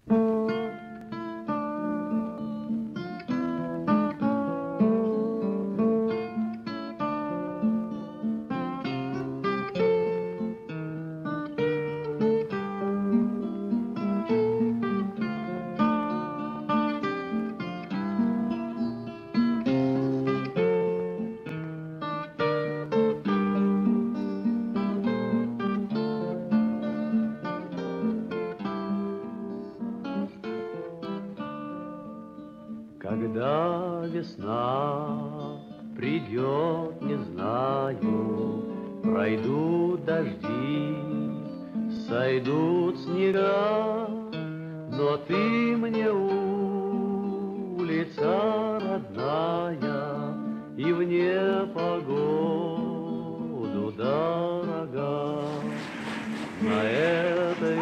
Когда весна придет, не знаю, пройдут дожди, сойдут снега, но ты мне улица родная и в непогоду дорога. На этой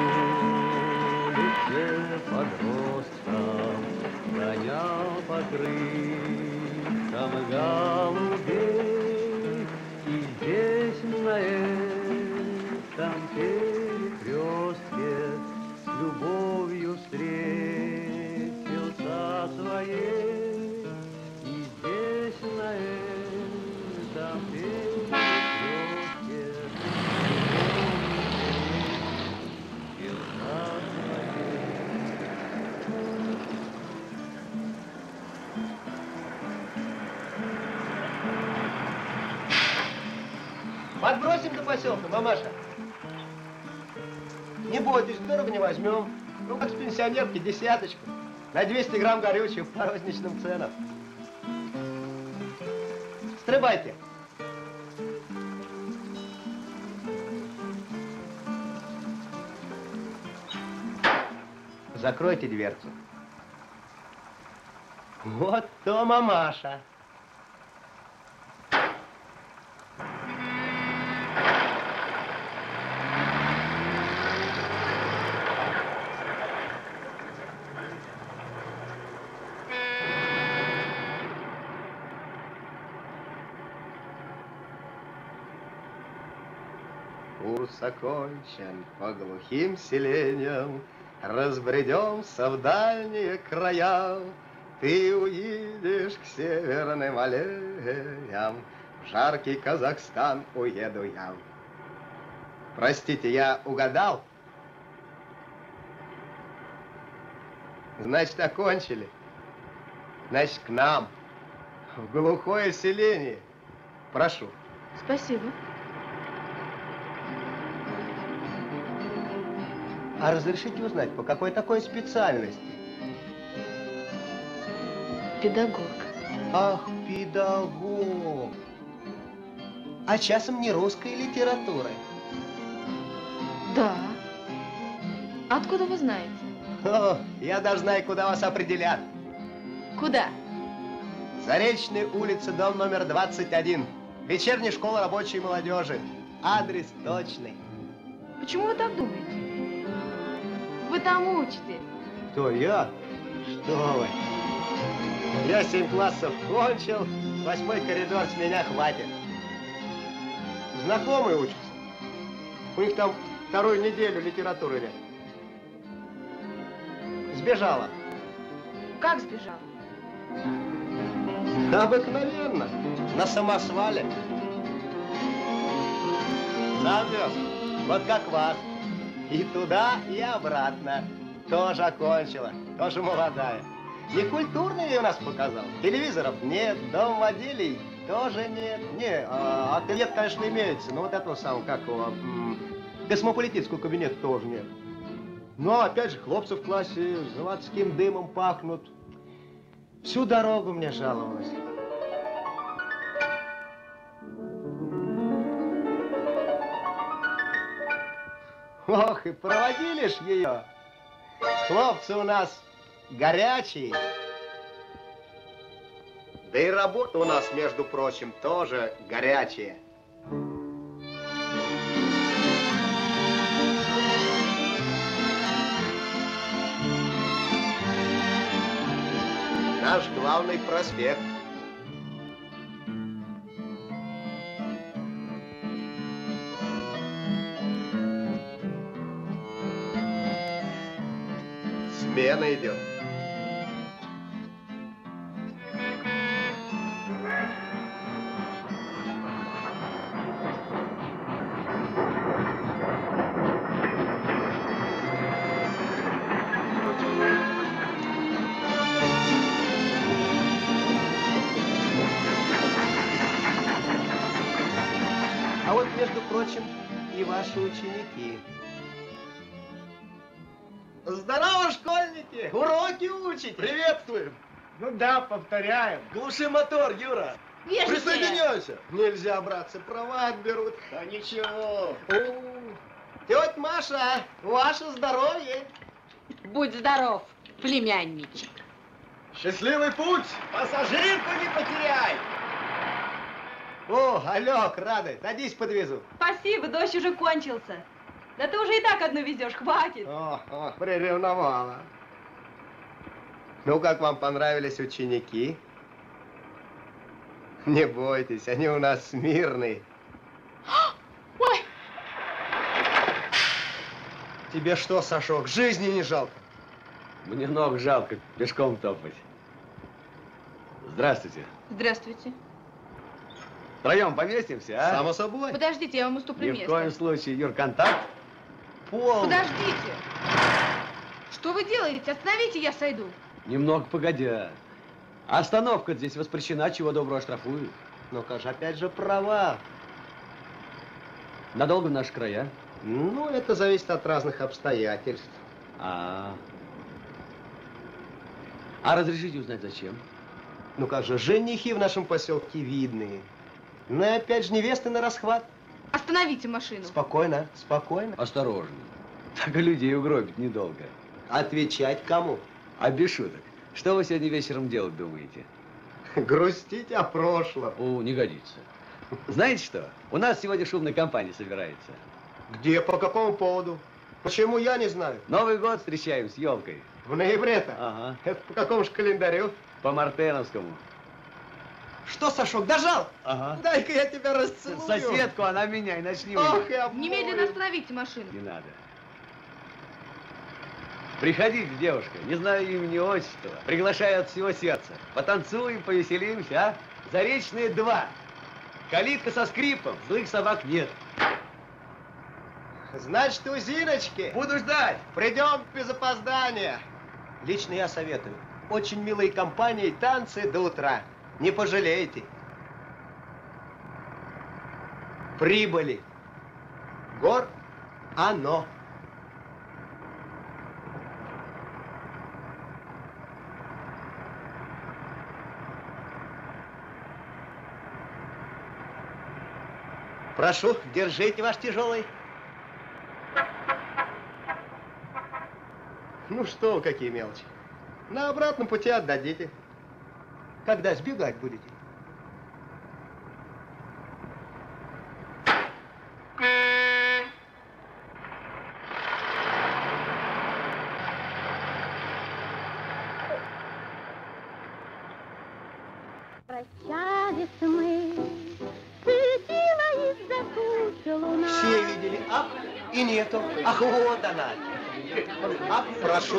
улице подростком гонял по крышам голубей, и здесь на этом перекрестке с любовью встретился своей, и здесь на этом перекрестке Подбросим до поселка, мамаша. Не бойтесь, дорого не возьмем. Ну, как с пенсионерки, десяточку. На 200 грамм горючего по розничным ценам. Стрибайте. Закройте дверцу. Вот то мамаша. Курс окончен по глухим селениям, разбредемся в дальние края. Ты уедешь к северным аллеям, в жаркий Казахстан уеду я. Простите, я угадал? Значит, окончили. Значит, к нам, в глухое селение. Прошу. Спасибо. А разрешите узнать, по какой такой специальности? Педагог. Ах, педагог. А часом не русской литературы? Да. Откуда вы знаете? О, я даже знаю, куда вас определят. Куда? Заречная улица, дом номер 21. Вечерняя школа рабочей молодежи. Адрес точный. Почему вы так думаете? Вы там учитесь. Кто, я? Что вы? Я 7 классов кончил, 8-й коридор с меня хватит. Знакомые учатся. У них там вторую неделю литературы нет. Сбежала. Как сбежал? Обыкновенно. На самосвале. Завез. Вот как вас. И туда, и обратно. Тоже окончила. Тоже молодая. Некультурный у нас показал. Телевизоров нет, домовладелий тоже нет. Не, ателье, конечно, имеется, но вот этого самого, как его, космополитического кабинета тоже нет. Но опять же, хлопцы в классе заводским дымом пахнут. Всю дорогу мне жаловалась. Ох, и проводили ж ее. Хлопцы у нас горячие. Да и работа у нас, между прочим, тоже горячая. Наш главный проспект. Смена идет. А вот, между прочим, и ваши ученики. Здорово, школьники! Уроки учите! Приветствуем! Ну да, повторяем. Глуши мотор, Юра! Присоединяйся! Нельзя, братцы, права отберут. Да ничего. Тетя Маша, ваше здоровье. Будь здоров, племянничек. Счастливый путь! Пассажирку не потеряй. О, Алёк, рады. Садись, подвезу. Спасибо, дождь уже кончился. Да ты уже и так одну везешь, хватит. О, приревновала. Ну, как вам понравились ученики? Не бойтесь, они у нас смирные. Ой! Тебе что, Сашок, жизни не жалко? Мне ног жалко пешком топать. Здравствуйте. Здравствуйте. Втроем поместимся, а? Само собой. Подождите, я вам уступлю Ни в место. коем случае, Юр, контакт полный. Подождите. Что вы делаете? Остановите, я сойду. Немного погодя. Остановка здесь воспрещена, чего доброго оштрафуют. Ну, как же, опять же, права. Надолго в наши края? Ну, это зависит от разных обстоятельств. А разрешите узнать, зачем? Ну, как же, женихи в нашем поселке видные. Ну, и опять же, невесты на расхват. Остановите машину. Спокойно, спокойно. Осторожно. Так и людей угробить недолго. Отвечать кому? А без шуток. Что вы сегодня вечером делать думаете? Грустить о прошлом. О, не годится. Знаете что? У нас сегодня шумная компания собирается. Где, по какому поводу? Почему, я не знаю. Новый год встречаем с елкой. В ноябре-то? Ага. Это по какому же календарю? По мартеновскому. Что, Сашок, дожал? Ага. Дай-ка я тебя расцелую. Соседку, она меня и начни. Ох, я Немедленно остановите машину. Не надо. Приходите, девушка, не знаю имени, отчества. Приглашаю от всего сердца. Потанцуем, повеселимся, а? Заречные 2. Калитка со скрипом, злых собак нет. Значит, у Зиночки Буду ждать. придем без опоздания. Лично я советую. Очень милые компании, танцы до утра. Не пожалеете. Прибыли. Гор оно. Прошу, держите ваш тяжелый. Ну что вы, какие мелочи. На обратном пути отдадите. Когда сбегать будете? Прощались мы, светила из-за тучи луна. Все видели, ах, и нету. Ах, вот она. Ах, прошу.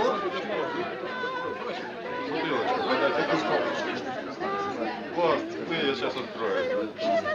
Вот, ты ее сейчас откроешь.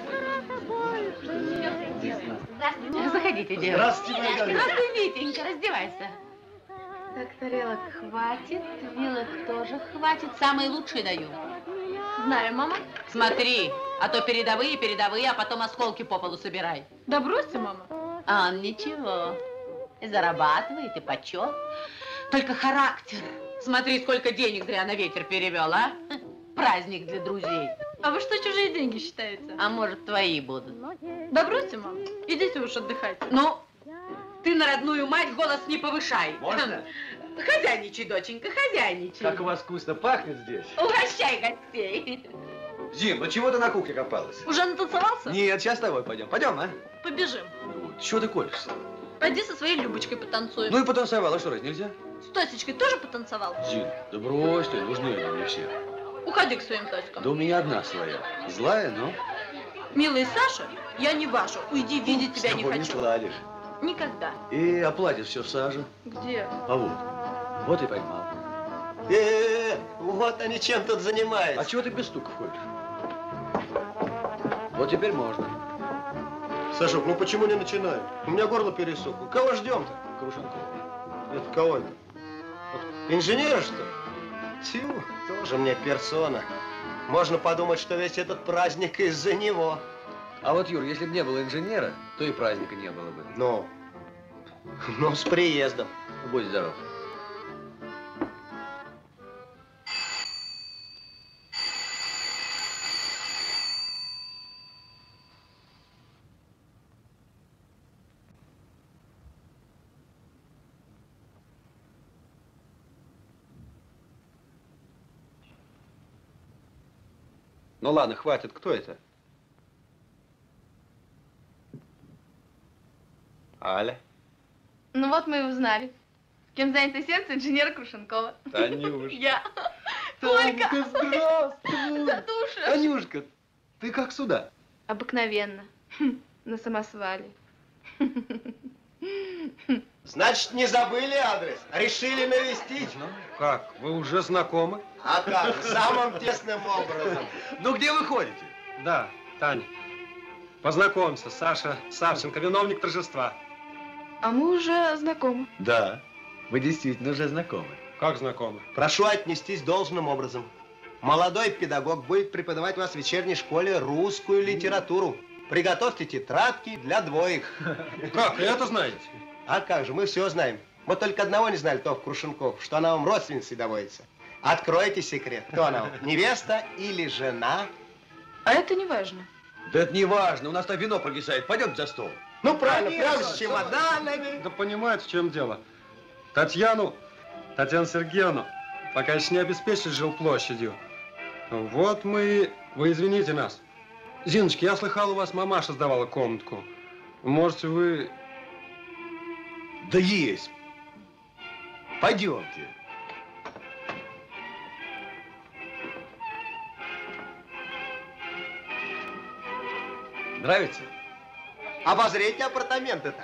Заходите, девушка. Здравствуйте, моя дорогая. Здравствуй, Витенька, раздевайся. Так, тарелок хватит. Вилок тоже хватит, самые лучшие даю. Знаю, мама. Смотри, а то передовые, а потом осколки по полу собирай. Да бросьте, мама. А он ничего. И зарабатывает, и почет. Только характер. Смотри, сколько денег зря на ветер перевел, а? Праздник для друзей. А вы что, чужие деньги считаете? А может, твои будут? Да бросьте, мама. Идите уж отдыхайте. Ну, ты на родную мать голос не повышай. Можно? Хозяйничай, доченька, хозяйничай. Как у вас вкусно пахнет здесь. Угощай гостей. Зин, ну чего ты на кухне копалась? Уже натанцевался? Нет, сейчас с тобой пойдем. Пойдем, а? Побежим. Ну, чего ты колешься? Пойди со своей Любочкой потанцуем. Ну и потанцевала, что раз нельзя? С Тосечкой тоже потанцевал? Зин, да брось ты, нужны они мне все. Уходи к своим Тоськам. Да у меня одна своя. Злая, но... Милый Саша, я не ваша. Уйди, видеть тебя не С тобой хочу. сладишь. Никогда. И оплатишь все в саже. Где? А вот. Вот и поймал. Вот они чем тут занимаются. А чего ты без стука ходишь? Вот теперь можно. Сашок, ну почему не начинаем? У меня горло пересохло. Кого ждем-то? Крушенкова. Это кого это? Вот инженера, что ли? Тю, тоже мне персона. Можно подумать, что весь этот праздник из-за него. А вот, Юр, если бы не было инженера, то и праздника не было бы. Ну, с приездом. Будь здоров. Ну ладно, хватит. Кто это? Аля. Ну вот мы и узнали. Кем занято сердце инженера Крушенкова. Танюшка. Я. Томка, Колька. здравствуй. Татуша. Танюшка, ты как сюда? Обыкновенно. На самосвале. Значит, не забыли адрес? Решили навестить? Как, вы уже знакомы? А как? Самым тесным образом. Ну где вы ходите? Да, Таня. Познакомься, Саша Савченко, виновник торжества. А мы уже знакомы. Да, вы действительно уже знакомы. Как знакомы? Прошу отнестись должным образом. Молодой педагог будет преподавать у вас в вечерней школе русскую литературу. Приготовьте тетрадки для двоих. Как, и это знаете? А как же, мы все знаем. Мы только одного не знали, Тов Крушенков, что она вам родственницей доводится. Откройте секрет. Кто она вам? Невеста или жена? А это не важно. Да это не важно, у нас там вино прогисает. Пойдемте за стол. Ну правильно, прямо с чемоданами. Да понимаете, в чем дело. Татьяну Сергеевну пока еще не обеспечили жилплощадью. Вот мы... Вы извините нас. Зиночка, я слыхал, у вас мамаша сдавала комнатку. Можете вы... Да есть. Пойдемте. Нравится? Обозрите апартаменты-то.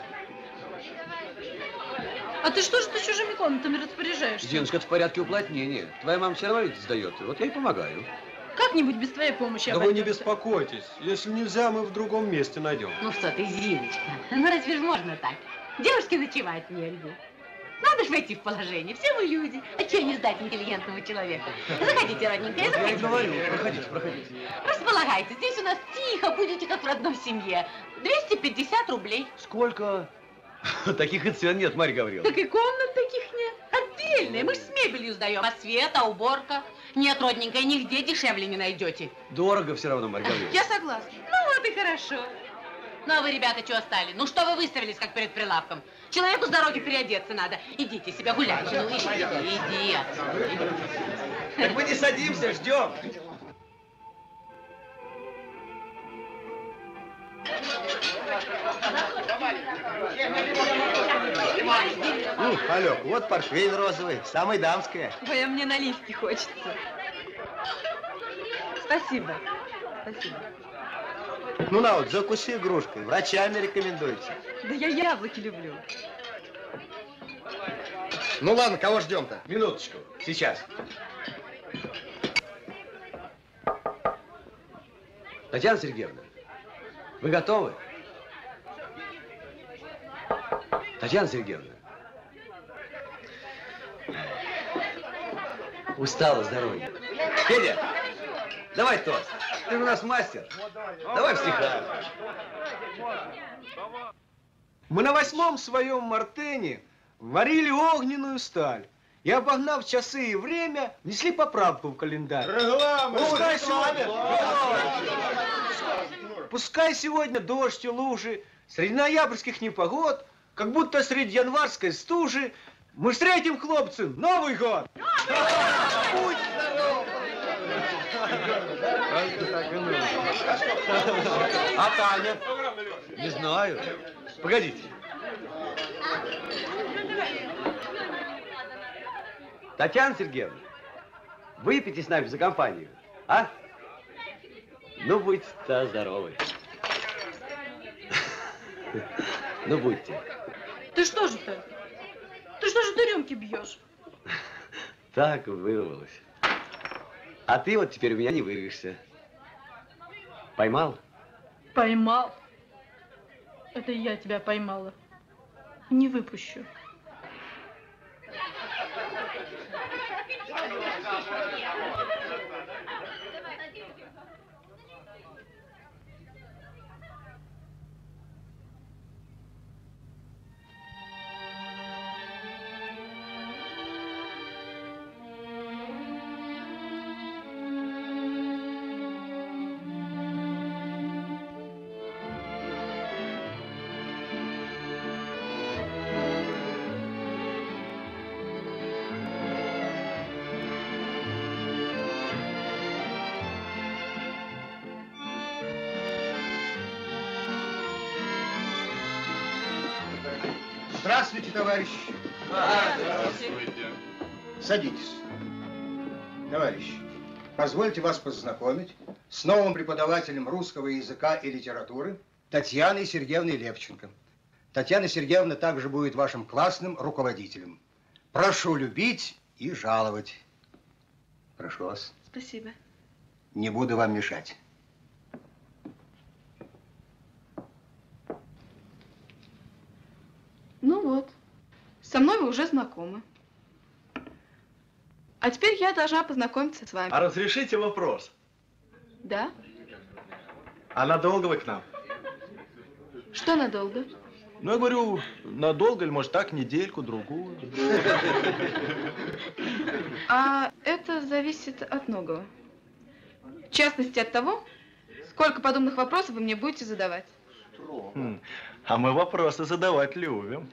А ты что же ты чужими комнатами распоряжаешься? Зиночка, это в порядке уплотнения. Твоя мама все равно ведь сдает. Вот я и помогаю. Как-нибудь без твоей помощи Да вы не обойдемся. беспокойтесь. Если нельзя, мы в другом месте найдем. Ну что ты, Зиночка, ну разве ж можно так? Девушке ночевать негде. Надо ж войти в положение. Все мы люди. А чего не сдать интеллигентному человеку? Заходите, родненькая, Вот я и заходите. говорю. Проходите, проходите. Располагайтесь. Здесь у нас тихо, будете как в родной семье. 250 рублей. Сколько? Таких и цен нет, Марья Гавриловна. Так и комнат таких нет. Отдельные. Мы ж с мебелью сдаем. А свет, а уборка? Нет, родненькая, нигде дешевле не найдете. Дорого все равно, Марья Гавриловна. Я согласна. Ну вот и хорошо. Ну а вы, ребята, чего стали? Ну что вы выставились, как перед прилавком? Человеку с дороги переодеться надо. Идите себя гуляйте. Ну иди отсюда, иди. Так мы не садимся, ждем. Алёк, вот портвейн розовый, самый дамская. Ой, а мне наливки хочется. Спасибо. Спасибо. Ну на вот, закуси игрушкой, врачами рекомендуется. Да я яблоки люблю. Ну ладно, кого ждем-то? Минуточку, сейчас. Татьяна Сергеевна, вы готовы? Татьяна Сергеевна. Устала с дороги. Федя, давай тост. Ты у нас мастер. Давай в стихах. Мы на 8-м своем мартене варили огненную сталь. И, обогнав часы и время, внесли поправку в календарь. Пускай сегодня дождь и лужи, среди ноябрьских непогод, как будто среди январской стужи, мы встретим, хлопцы, Новый год! Будь здоров! А Таня? Не знаю. Погодите. Татьяна Сергеевна, выпейте с нами за компанию, а? Ну, будьте здоровы. Ну, будьте. Ты что же ты? Ты что же ты рюмки бьешь? Так вырвалось. А ты вот теперь у меня не вырвешься. Поймал? Поймал. Это я тебя поймала. Не выпущу. Здравствуйте, товарищи. Здравствуйте. Садитесь. Товарищи, позвольте вас познакомить с новым преподавателем русского языка и литературы Татьяной Сергеевной Левченко. Татьяна Сергеевна также будет вашим классным руководителем. Прошу любить и жаловать. Прошу вас. Спасибо. Не буду вам мешать. Ну вот, со мной вы уже знакомы. А теперь я должна познакомиться с вами. А разрешите вопрос? Да? А надолго вы к нам? Что надолго? Ну, я говорю, надолго или, может, так, недельку-другую? А это зависит от многого. В частности, от того, сколько подобных вопросов вы мне будете задавать. А мы вопросы задавать любим.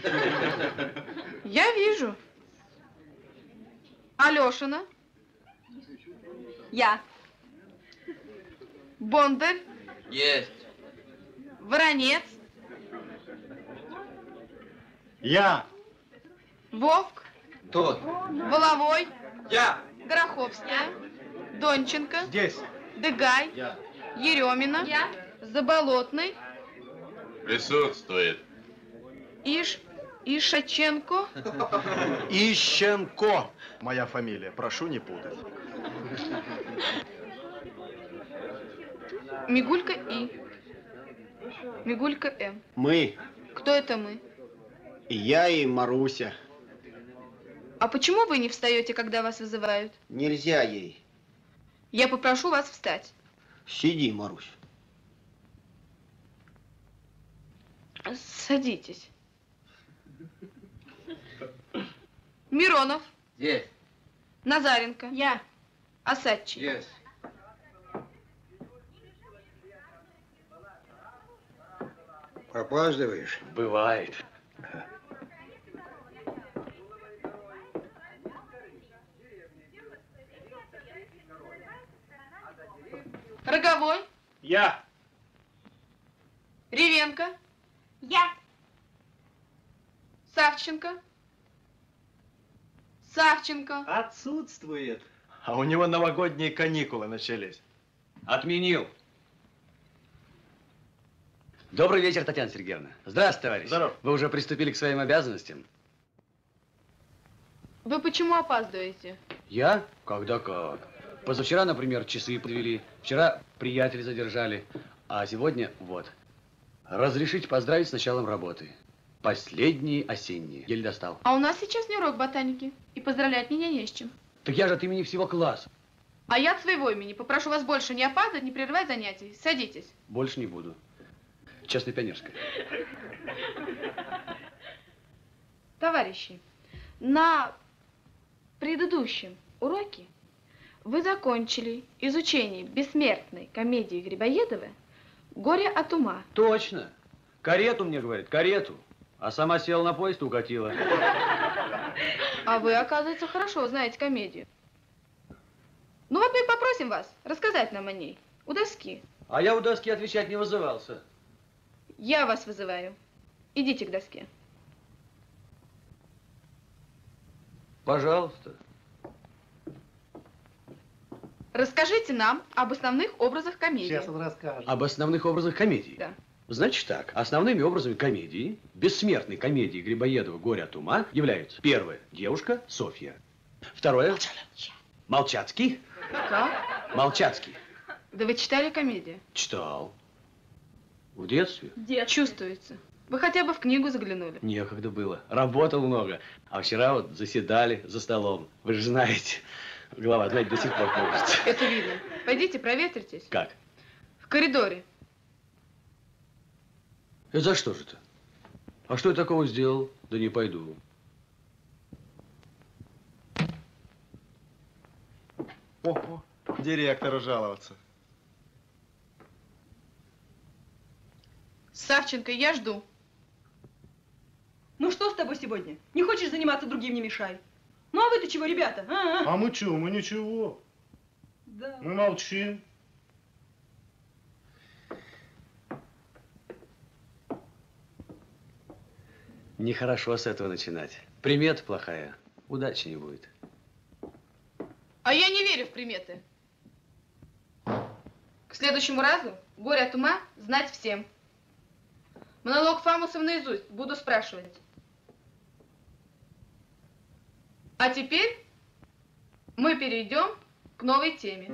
Я вижу. Алешина. Я. Бондарь. Есть. Воронец. Я. Вовк. Тут. Воловой. Я. Гороховская. Донченко. Здесь. Дыгай. Я. Еремина. Я. Заболотный. Присутствует. Ишаченко. Ищенко. Моя фамилия. Прошу не путать. Мигулька И. Мигулька М. Мы. Кто это мы? Я и Маруся. А почему вы не встаете, когда вас вызывают? Нельзя ей. Я попрошу вас встать. Сиди, Марусь. Садитесь. Миронов. Есть. Назаренко. Я. Осадчий. Есть. Опаздываешь? Бывает. Роговой. Я. Ревенко. Я. Савченко. Савченко. Отсутствует. А у него новогодние каникулы начались. Отменил. Добрый вечер, Татьяна Сергеевна. Здравствуйте, товарищ. Здоров. Вы уже приступили к своим обязанностям? Вы почему опаздываете? Я? Когда как. Позавчера, например, часы подвели. Вчера приятеля задержали. А сегодня вот. Разрешите поздравить с началом работы. Последние осенние. Еле достал. А у нас сейчас не урок ботаники. И поздравлять меня не с чем. Так я же от имени всего класса. А я от своего имени попрошу вас больше не опаздывать, не прерывать занятий. Садитесь. Больше не буду. Честно, пионерская. Товарищи, на предыдущем уроке вы закончили изучение бессмертной комедии Грибоедова «Горе от ума». Точно. Карету мне говорит, карету. А сама села на поезд и укатила. А вы, оказывается, хорошо знаете комедию. Ну вот мы и попросим вас рассказать нам о ней. У доски. А я у доски отвечать не вызывался. Я вас вызываю. Идите к доске. Пожалуйста. Расскажите нам об основных образах комедии. Сейчас он расскажет. Об основных образах комедии? Да. Значит так, основными образами комедии, бессмертной комедии Грибоедова «Горе от ума» являются: первое – девушка Софья, Второе. Молчацкий. Как? Молчацкий. Да вы читали комедию? Читал. В детстве? Чувствуется. Вы хотя бы в книгу заглянули. Некогда было. Работал много. А вчера вот заседали за столом. Вы же знаете. Голова, знаете, до сих пор кружится. Это видно. Пойдите, проветритесь. Как? В коридоре. Это за что же это? А что я такого сделал? Да не пойду. О, директору жаловаться. Савченко, я жду. Ну что с тобой сегодня? Не хочешь заниматься, другим не мешай. Ну а вы-то чего, ребята? А мы чего? Мы ничего. Да. Мы молчим. Нехорошо с этого начинать. Примета плохая. Удачи не будет. А я не верю в приметы. К следующему разу горе от ума знать всем. Монолог Фамусов наизусть буду спрашивать. А теперь мы перейдем к новой теме.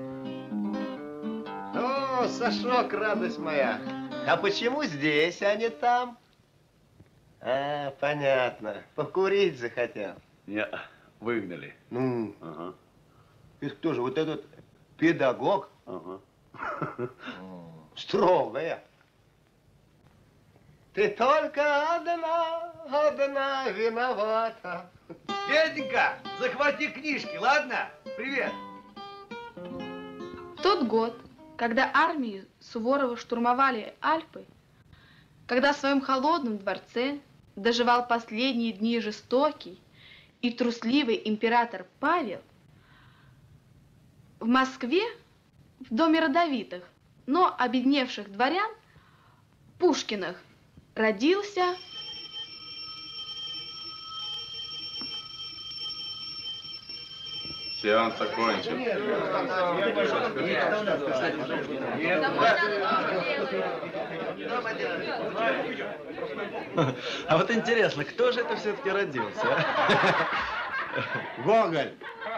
О, Сашок, радость моя. А почему здесь, а не там? А, понятно. Покурить захотел. Не, выгнали. Ну, Ага. это кто же, вот этот педагог? Ага. Строгая. Ты только одна виновата. Петенька, захвати книжки, ладно? Привет. В тот год, когда армии Суворова штурмовали Альпы, когда в своем холодном дворце доживал последние дни жестокий и трусливый император Павел, в Москве, в доме родовитых, но обедневших дворян, Пушкиных, родился Сеанс окончен. А вот интересно, кто же это все-таки родился? Гоголь.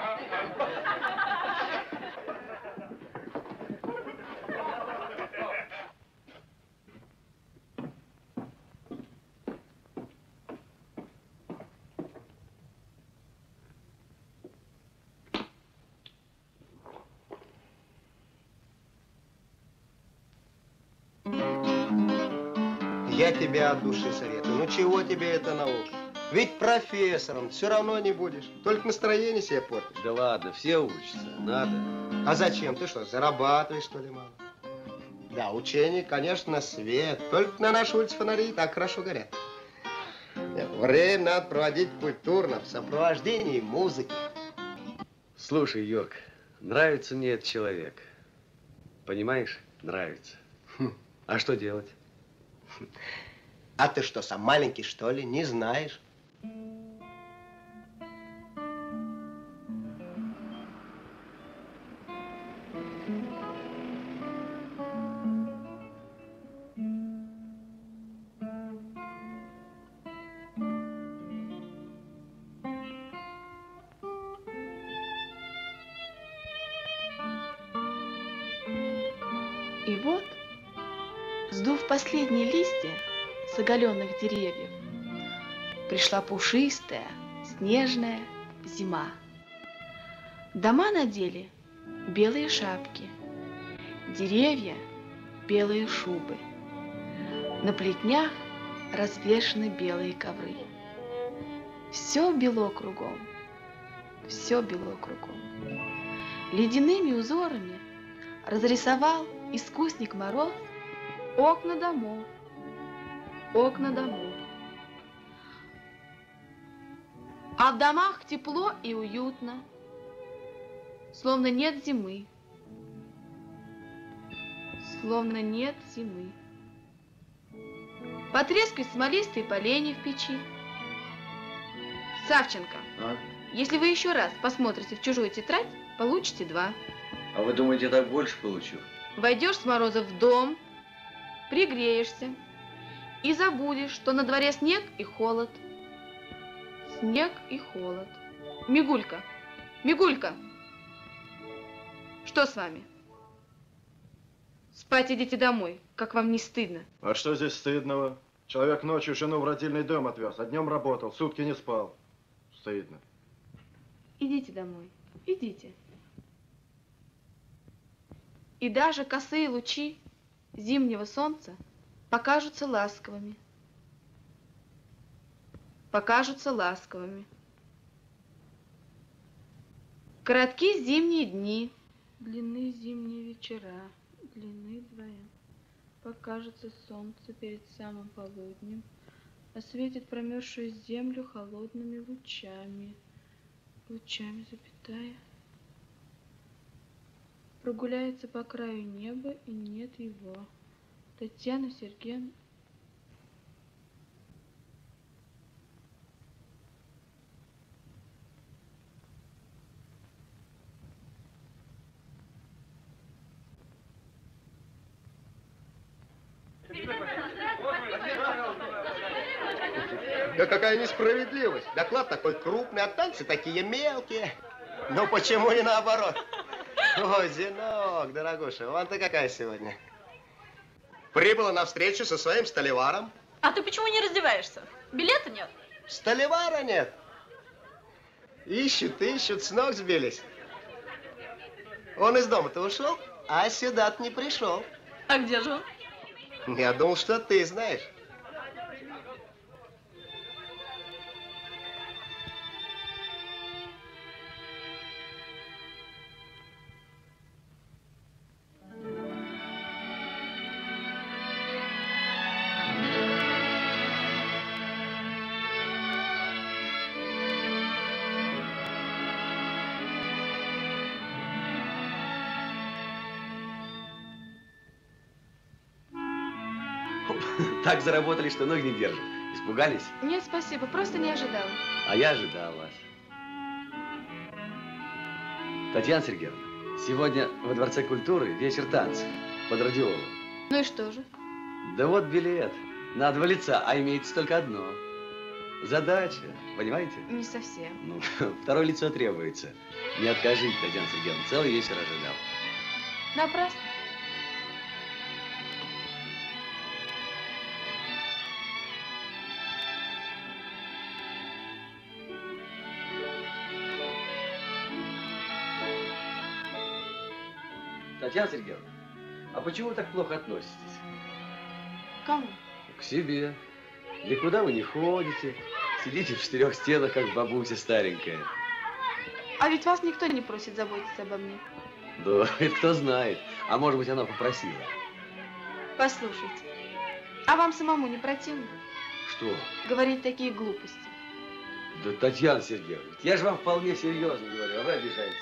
Я тебе от души советую. Ну чего тебе эта наука? Ведь профессором все равно не будешь. Только настроение себе портишь. Да ладно, все учатся. Надо. А зачем? Ты что, зарабатываешь, что ли, мало? Да, учение, конечно, свет. Только на нашей улице фонари так хорошо горят. Нет, время надо проводить культурно, в сопровождении музыки. Слушай, Йорк, нравится мне этот человек. Понимаешь? Нравится. А что делать? А ты что, сам маленький, что ли? Не знаешь? И вот, сдув последние листья с оголенных деревьев, пришла пушистая, снежная зима. Дома надели белые шапки, деревья белые шубы. На плетнях развешаны белые ковры. Все бело кругом, все бело кругом. Ледяными узорами разрисовал искусник Мороз окна домов, окна домов. А в домах тепло и уютно, словно нет зимы, словно нет зимы. Потрескивают смолистые поленья в печи. Савченко, если вы еще раз посмотрите в чужую тетрадь, получите 2. А вы думаете, я так больше получу? Войдешь с Мороза в дом, пригреешься и забудешь, что на дворе снег и холод. Снег и холод. Мигулька, Мигулька, что с вами? Спать идите домой, как вам не стыдно. А что здесь стыдного? Человек ночью жену в родильный дом отвез, а днем работал, сутки не спал. Стыдно. Идите домой, идите. И даже косые лучи зимнего солнца покажутся ласковыми. Покажутся ласковыми. Короткие зимние дни, длинные зимние вечера, длины вдвоем. Покажется солнце перед самым полуднем, осветит промерзшую землю холодными лучами. Лучами, запятая. Прогуляется по краю неба, и нет его. Татьяна Сергеевна. Да какая несправедливость. Доклад такой крупный, а танцы такие мелкие. Ну почему не наоборот? Ой, Зинок, дорогуша, вон ты какая сегодня. Прибыла на встречу со своим столеваром. А ты почему не раздеваешься? Билета нет? Столевара нет. Ищут, ищут, с ног сбились. Он из дома-то ушел, а сюда-то не пришел. А где же он? Я думал, что ты знаешь. Так заработали, что ноги не держат. Испугались? Нет, спасибо, просто не ожидала. А я ожидал вас. Татьяна Сергеевна, сегодня во Дворце культуры вечер танцев под Радиолу. Ну и что же? Да вот билет. На 2 лица, а имеется только одно. Задача, понимаете? Не совсем. Ну, 2-е лицо требуется. Не откажите, Татьяна Сергеевна, целый вечер ожидал. Напрасно. Татьяна Сергеевна, а почему вы так плохо относитесь? К кому? К себе. Никуда вы не ходите. Сидите в 4 стенах, как бабуся старенькая. А ведь вас никто не просит заботиться обо мне. Да, это кто знает. А может быть, она попросила. Послушайте, а вам самому не противно Что? говорить такие глупости? Да, Татьяна Сергеевна, я же вам вполне серьезно говорю, а вы обижаетесь.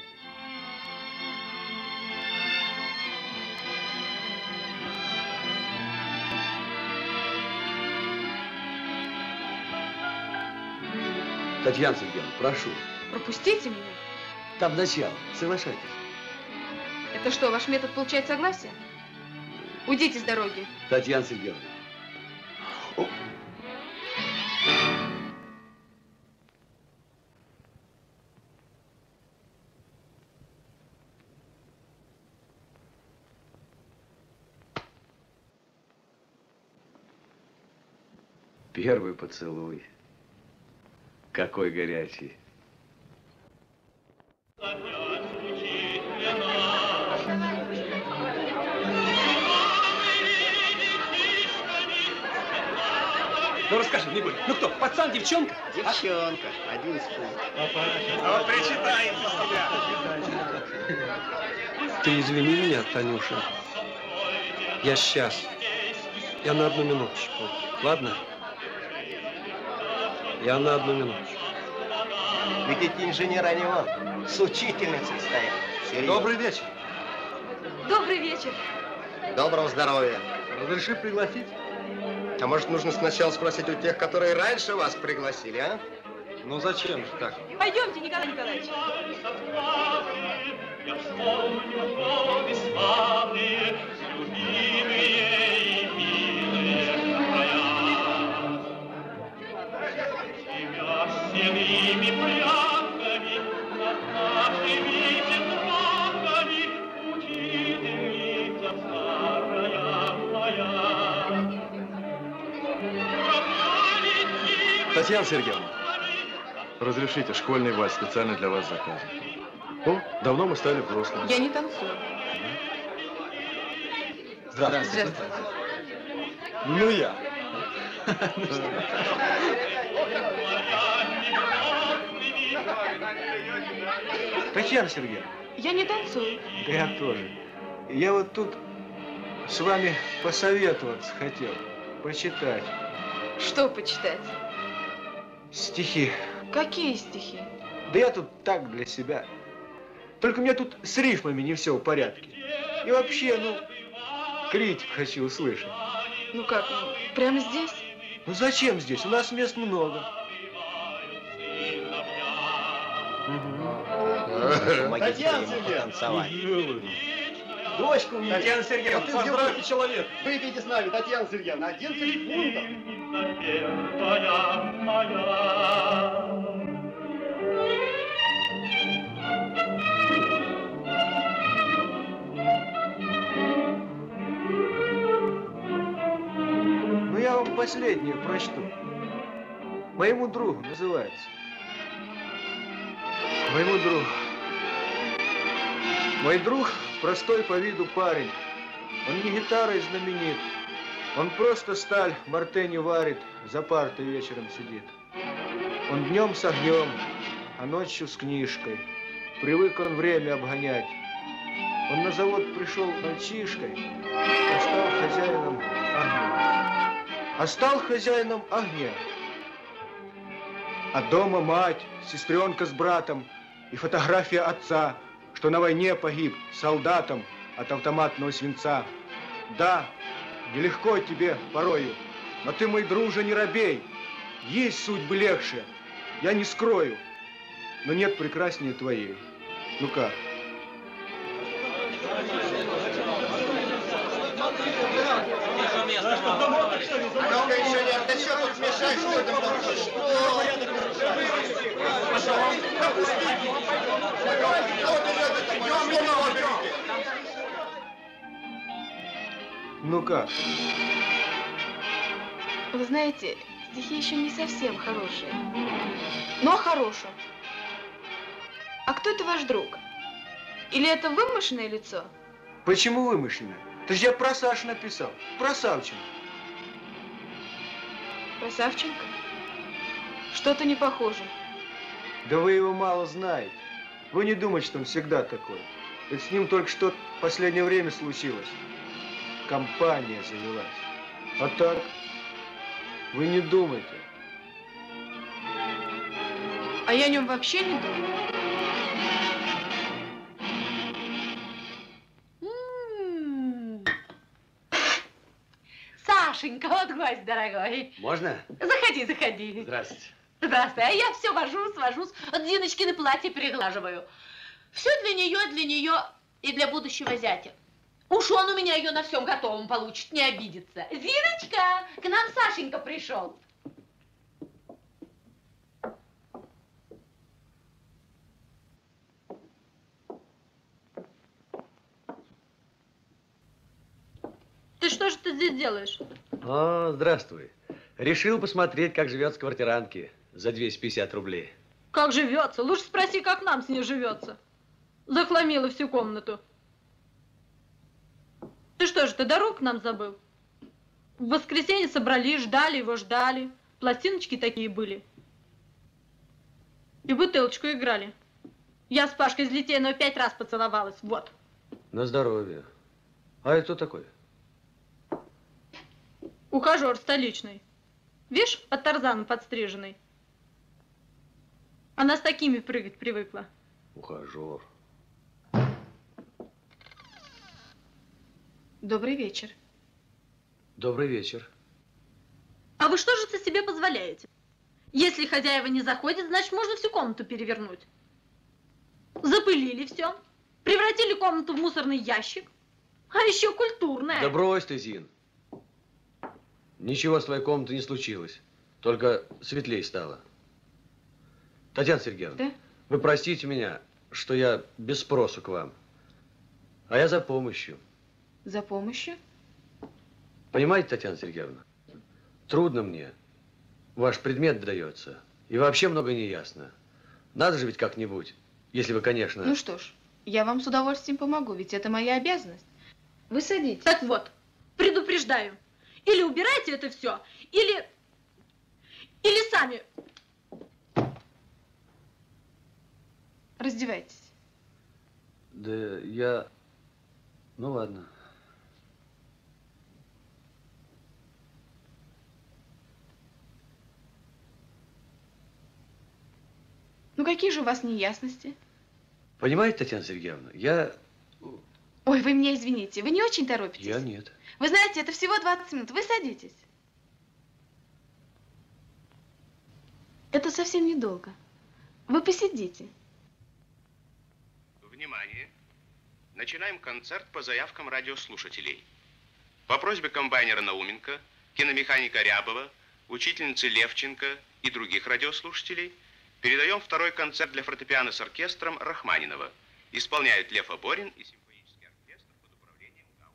Татьяна Сергеевна, прошу. Пропустите меня. Там начало. Соглашайтесь. Это что, ваш метод получает согласие? Уйдите с дороги. Татьяна Сергеевна. О. Первый поцелуй. Какой горячий. Ну расскажи, Мигуль, ну кто, пацан, девчонка? Девчонка, 11 лет. Вот причитает из тебя. Ты извини меня, Танюша. Я сейчас. Я на 1 минуточку. Ладно? Я на 1 минуточку. Ведь эти инженеры, они вон, с учительницей стоят. Серьезно. Добрый вечер. Добрый вечер. Доброго здоровья. Разреши пригласить? А может, нужно сначала спросить у тех, которые раньше вас пригласили, а? Ну зачем же так? Пойдемте, Николай Николаевич. Всеми прятками Татьяна Сергеевна. Разрешите, школьный вальс специально для вас заказан. О, давно мы стали взрослыми. Я не танцую. Здравствуйте. Здравствуйте. Ну я. Татьяна Сергеевна, Я не танцую. да я тоже. Я вот тут с вами посоветоваться хотел, почитать Что почитать? стихи. Какие стихи? Да я тут так для себя. Только у меня тут с рифмами не все в порядке. И вообще, ну, критик хочу услышать. Ну как, прямо здесь? Ну зачем здесь? У нас мест много. Татьяна Сергеевна, дочку мне. Татьяна Сергеевна, поздравьте человека. Выпейте с нами, Татьяна Сергеевна, 11 фунтов. Ну я вам последнее прочту. Моему другу называется. Моему другу. Мой друг простой по виду парень. Он не гитарой знаменит. Он просто сталь в мартене варит, за партой вечером сидит. Он днем с огнем, а ночью с книжкой. Привык он время обгонять. Он на завод пришел мальчишкой, а стал хозяином огня. А стал хозяином огня. А дома мать, сестренка с братом и фотография отца, что на войне погиб солдатом от автоматного свинца. Да, нелегко тебе порою, но ты, мой друже, не робей. Есть судьбы легче, я не скрою, но нет прекраснее твоей. Ну как? Ну-ка еще нет, ты что тут мешаешь? Ну как? Вы знаете, стихи еще не совсем хорошие. Но хорошим. А кто это ваш друг? Или это вымышленное лицо? Почему вымышленное? Это же я про Сашу написал, про Савченко. Про Савченко? Что-то не похоже. Да вы его мало знаете. Вы не думаете, что он всегда такой. Это с ним только что в последнее время случилось. Компания завелась. А так, вы не думайте. А я о нем вообще не думаю. Сашенька, вот гость дорогой. Можно? Заходи, заходи. Здравствуйте. Здравствуй. А я все вожусь. Вот Зиночкины платье переглаживаю. Все для нее и для будущего зятя. Уж он у меня ее на всем готовом получит, не обидится. Зиночка, к нам Сашенька пришел. Ты что же ты здесь делаешь? О, здравствуй. Решил посмотреть, как живет с квартирантки за 250 рублей. Как живется? Лучше спроси, как нам с ней живется. Захламила всю комнату. Ты что же, ты дорогу к нам забыл? В воскресенье собрались, ждали его, ждали. Пластиночки такие были. И бутылочку играли. Я с Пашкой из Литейного 5 раз поцеловалась. Вот. На здоровье. А это кто такой? Ухажер столичный. Видишь, под Тарзаном подстриженный. Она с такими прыгать привыкла. Ухажер. Добрый вечер. Добрый вечер. А вы что же это себе позволяете? Если хозяева не заходят, значит, можно всю комнату перевернуть. Запылили все, превратили комнату в мусорный ящик, а еще культурная. Да брось ты, Зин. Ничего с твоей комнатой не случилось. Только светлей стало. Татьяна Сергеевна, Да? вы простите меня, что я без спросу к вам. А я за помощью. За помощью? Понимаете, Татьяна Сергеевна, трудно мне. ваш предмет дается. И вообще много не ясно. Надо же ведь как-нибудь, если вы, конечно... Ну что ж, я вам с удовольствием помогу, ведь это моя обязанность. Вы садитесь. Так вот, предупреждаю. Или убирайте это все, или сами. Раздевайтесь. Да я... Ну ладно. Ну какие же у вас неясности? Понимаете, Татьяна Сергеевна, я... Ой, вы меня извините, вы не очень торопитесь? Я нет. Вы знаете, это всего 20 минут, вы садитесь. Это совсем недолго. Вы посидите. Внимание! Начинаем концерт по заявкам радиослушателей. По просьбе комбайнера Науменко, киномеханика Рябова, учительницы Левченко и других радиослушателей передаем второй концерт для фортепиано с оркестром Рахманинова. Исполняют Лев Аборин и симфонический оркестр под управлением Гаука.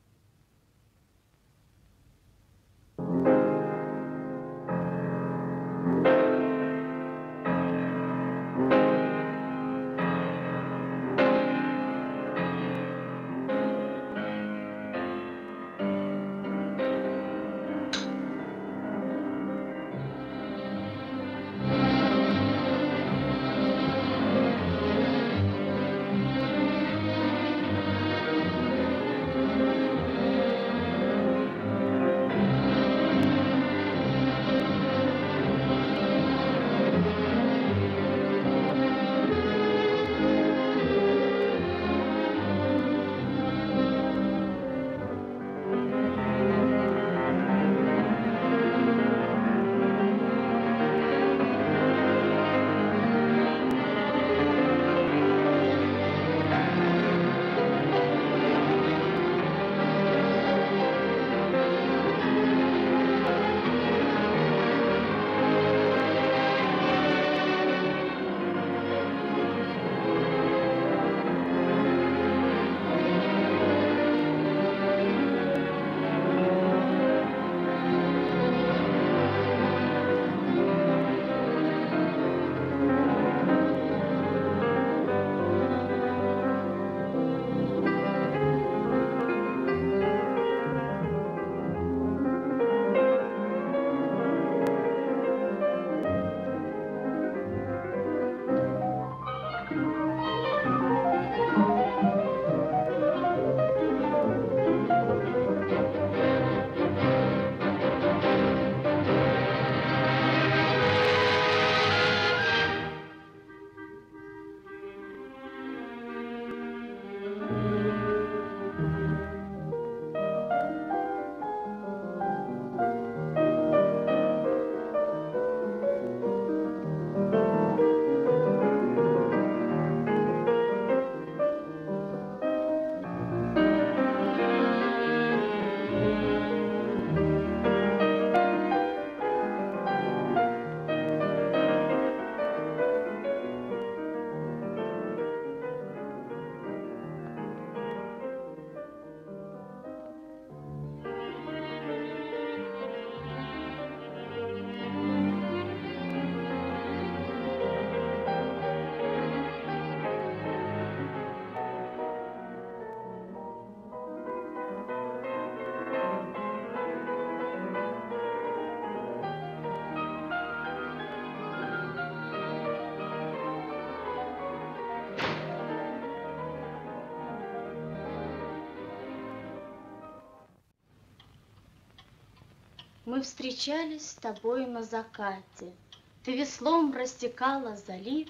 Мы встречались с тобой на закате. Ты веслом растекала залив.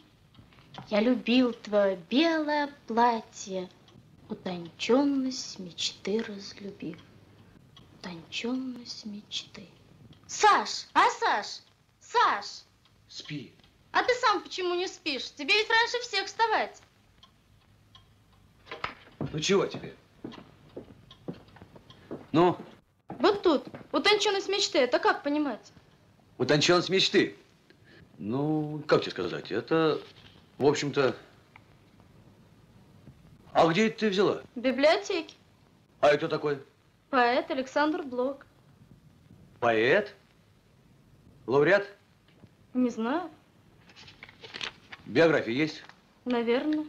Я любил твое белое платье, утонченность мечты разлюбив. Утонченность мечты. Саш, Саш? Саш! Спи. А ты сам почему не спишь? Тебе ведь раньше всех вставать. Ну чего тебе? Ну? Вот тут, утонченность мечты, это как понимать? Утонченность мечты? Ну, как тебе сказать, это, в общем-то... А где это ты взяла? В библиотеке. А это кто такой? Поэт Александр Блок. Поэт? Лауреат? Не знаю. Биография есть? Наверное.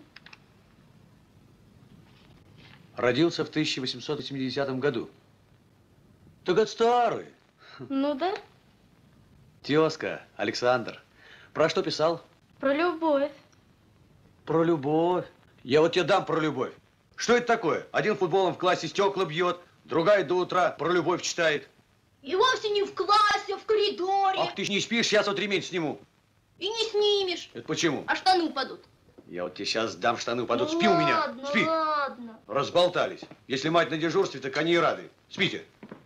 Родился в 1880 году. Так это старый. Ну да. Тезка, Александр. Про что писал? Про любовь. Про любовь. Я вот тебе дам про любовь. Что это такое? Один футболом в классе стекла бьет, другая до утра про любовь читает. И вовсе не в классе, а в коридоре. Ах, ты ж не спишь, сейчас вот ремень сниму. И не снимешь. Это почему? А штаны упадут. Я вот тебе сейчас дам штаны упадут. Ну Спи у меня. ладно, Спи. ладно. Разболтались. Если мать на дежурстве, так они и рады. Спите.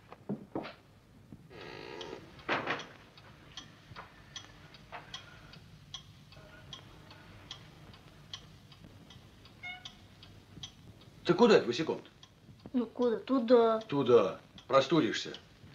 Ты куда это босиком-то? Ну куда? Туда. Туда. Простудишься.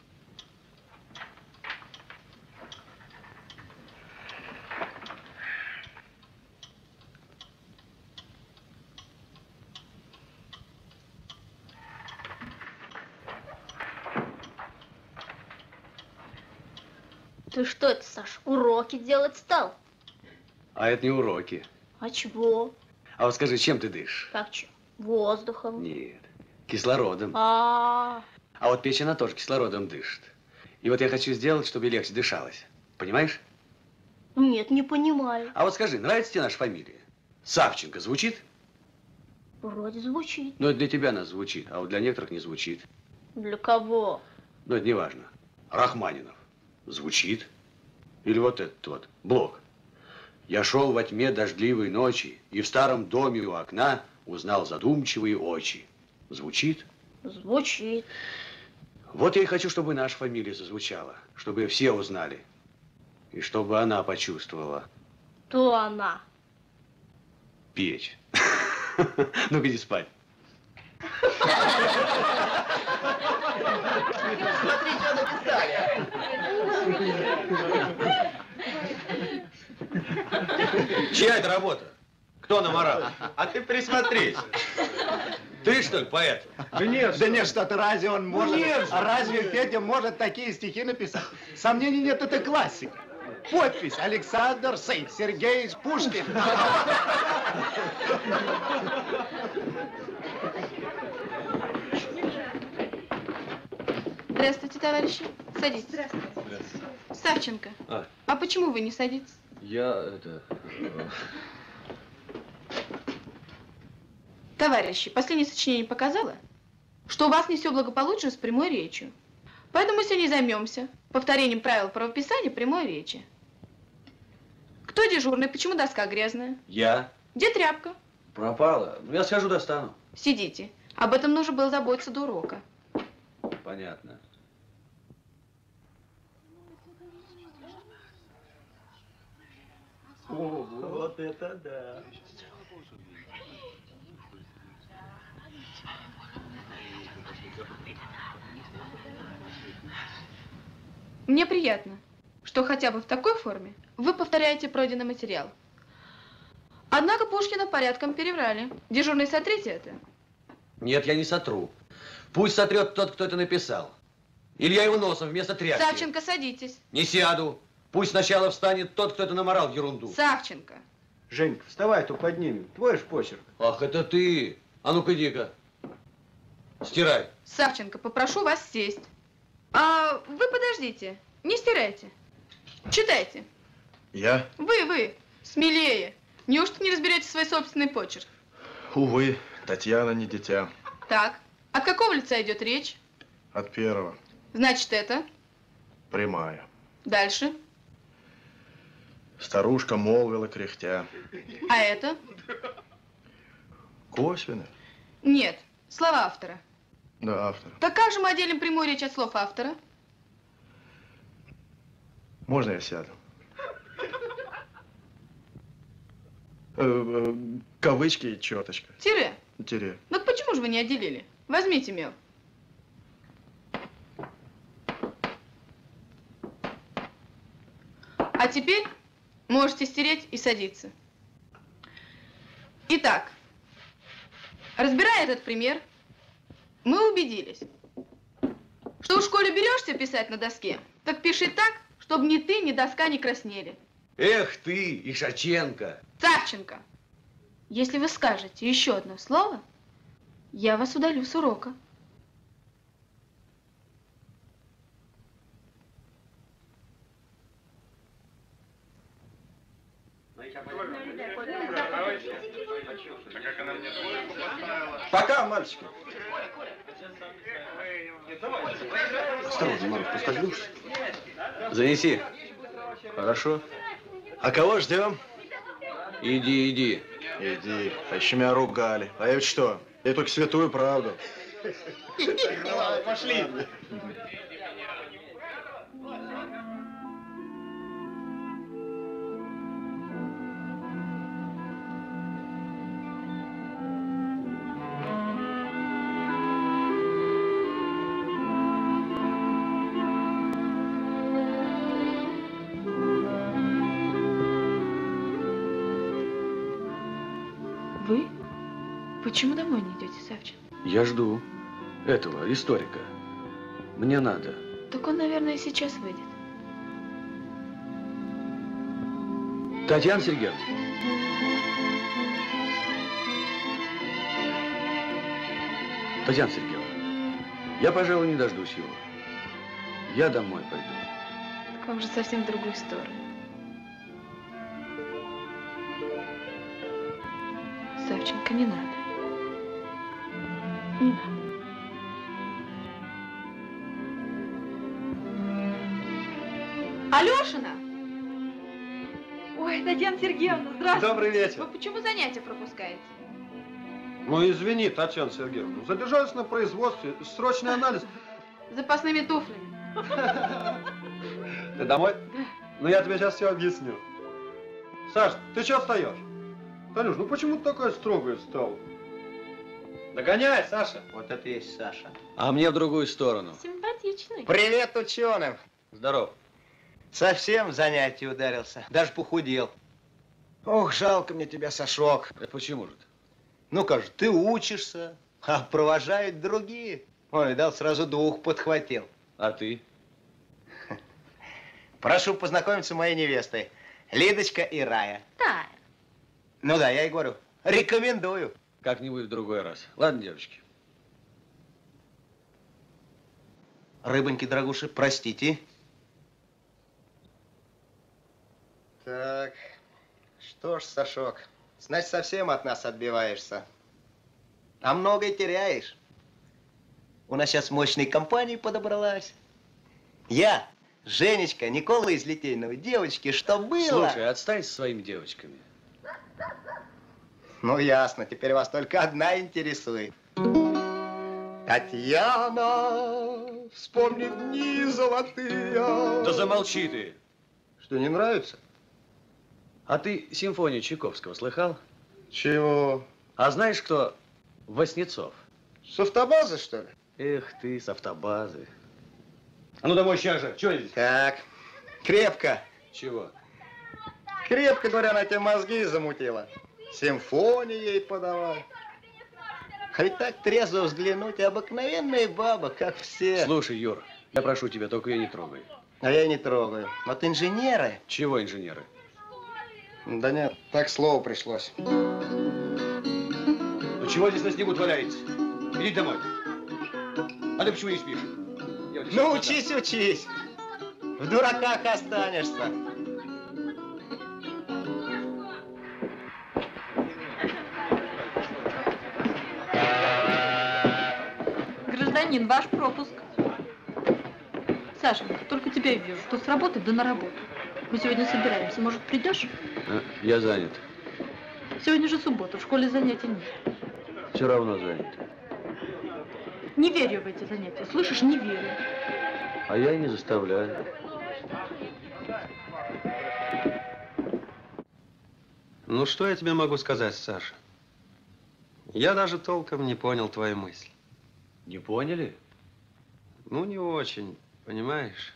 Ты что это, Саш, уроки делать стал? А это не уроки. А чего? А вот скажи, чем ты дышишь? Как что? Воздухом. Нет, кислородом. А Вот печень, она тоже кислородом дышит. И вот я хочу сделать, чтобы легче дышалось. Понимаешь? Нет, не понимаю. А вот скажи, нравится тебе наша фамилия? Савченко звучит? Вроде звучит. Ну, это для тебя она звучит, а вот для некоторых не звучит. Для кого? Ну, это не важно. Рахманинов. Звучит? Или вот этот вот, Блок. Я шел во тьме дождливой ночи и в старом доме у окна узнал задумчивые очи. Звучит? Звучит. Вот я и хочу, чтобы наша фамилия зазвучала, чтобы все узнали. И чтобы она почувствовала. То она. Печь. Ну-ка, иди спать. Смотри, что написали. Чья это работа? Кто наморал? А ты присмотрись. Ты, что ли, поэт? Да нет, что-то разве он может? Нет. А разве Петя может такие стихи написать? Сомнений нет, это классика. Подпись: Александр Сергеевич Пушкин. Здравствуйте, товарищи. Садитесь. Здравствуйте. Савченко, а почему вы не садитесь? Товарищи, последнее сочинение показало, что у вас не все благополучно с прямой речью. Поэтому сегодня займемся повторением правил правописания прямой речи. Кто дежурный? Почему доска грязная? Я. Где тряпка? Пропала. Ну, я схожу, достану. Сидите. Об этом нужно было заботиться до урока. Понятно. О, вот это да. Мне приятно, что хотя бы в такой форме вы повторяете пройденный материал. Однако Пушкина порядком переврали. Дежурный, сотрите это. Нет, я не сотру. Пусть сотрет тот, кто это написал. Или я его носом вместо тряпки. Савченко, садитесь. Не сяду. Пусть сначала встанет тот, кто это наморал ерунду. Савченко. Женька, вставай, то поднимем. Твой ж почерк. Ах, это ты. А ну-ка, иди-ка. Стирай. Савченко, попрошу вас сесть. А вы подождите, не стирайте. Читайте. Я? Вы, смелее. Неужто не разберете свой собственный почерк? Увы, Татьяна не дитя. Так, от какого лица идет речь? От первого. Значит, это. Прямая. Дальше. Старушка молвила кряхтя. А это? Косвенно? Нет, слова автора. Да, автор. Так как же мы отделим прямую речь от слов автора? Можно я сяду? Кавычки и черточка. Тире. Тире. Ну почему же вы не отделили? Возьмите мел. А теперь можете стереть и садиться. Итак, разбирая этот пример, мы убедились, что в школе берешься писать на доске, так пиши так, чтобы ни ты, ни доска не краснели. Эх ты, Ишаченко! Савченко, если вы скажете еще одно слово, я вас удалю с урока. Пока, мальчики. Осторожно, Марк, поскользнешься. Занеси. Хорошо. А кого ждем? Иди, иди. Иди. А еще меня ругали. А я ведь что? Я только святую правду. Пошли. Вы? Почему домой не идете, Савченко? Я жду этого историка. Мне надо. Так он, наверное, сейчас выйдет. Татьяна Сергеевна. Татьяна Сергеевна, я, пожалуй, не дождусь его. Я домой пойду. Так вам же совсем в другую сторону. Савченко, не надо. Не надо. Алешина! Ой, Татьяна Сергеевна, здравствуйте. Добрый вечер. Вы почему занятия пропускаете? Ну, извини, Татьяна Сергеевна, задержалась на производстве, срочный анализ. Запасными туфлями. Ты домой? Ну, я тебе сейчас все объясню. Саш, ты что встаешь? Танюш, ну почему ты такая строгая стала? Догоняй, Саша. Вот это и есть Саша. А мне в другую сторону. Симпатичный. Привет ученым. Здоров. Совсем в занятие ударился. Даже похудел. Ох, жалко мне тебя, Сашок. Это почему же? Ну как же, ты учишься, а провожают другие. Ой, дал сразу двух подхватил. А ты? Прошу познакомиться с моей невестой. Лидочка и Рая. Да. Ну да, я и говорю, рекомендую. Как-нибудь в другой раз. Ладно, девочки. Рыбоньки, дорогуши, простите. Так, что ж, Сашок, значит, совсем от нас отбиваешься. А многое теряешь. У нас сейчас мощная компания подобралась. Я, Женечка, Никола из Литейного, девочки, что было? Слушай, отстань со своими девочками. Ну, ясно, теперь вас только одна интересует. Татьяна, вспомни дни золотые. Да замолчи ты. Что, не нравится? А ты симфонию Чайковского слыхал? Чего? А знаешь, кто Васнецов? С автобазы, что ли? Эх ты, с автобазы. А ну домой сейчас же. Чего здесь? Так, крепко. Чего? Крепко, говоря, она тебе мозги замутила. Симфонии ей подавай. А ведь так трезво взглянуть, обыкновенная баба, как все. Слушай, Юр, я прошу тебя, только ее не трогай. А я не трогаю. Вот инженеры. Чего инженеры? Да нет, так слово пришлось. Ну чего здесь на снегу валяется? Иди домой. А ты почему не спишь? Ну учись, учись. В дураках останешься. Гражданин, ваш пропуск. Сашенька, только тебя и вижу. То с работы, да на работу. Мы сегодня собираемся. Может, придешь? Я занят. Сегодня же суббота, в школе занятий нет. Все равно занят. Не верю в эти занятия. Слышишь, не верю. А я и не заставляю. Ну, что я тебе могу сказать, Саша? Я даже толком не понял твои мысли. Не поняли? Ну, не очень, понимаешь?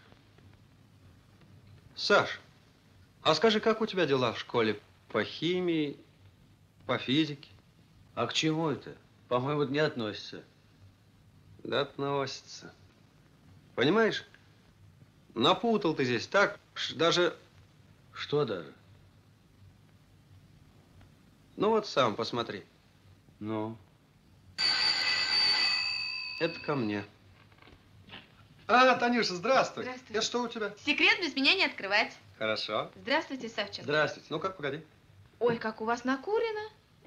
Саш, а скажи, как у тебя дела в школе по химии, по физике? А к чему это? По-моему, это не относится. Да относится. Понимаешь, Напутал ты здесь, так даже... Что даже? Ну вот сам посмотри. Ну? Это ко мне. А, Танюша, здравствуй. Здравствуй. Это что у тебя? Секрет без меня не открывать. Хорошо. Здравствуйте, Савченко. Здравствуйте. Ну-ка, погоди. Ой, как у вас накурено.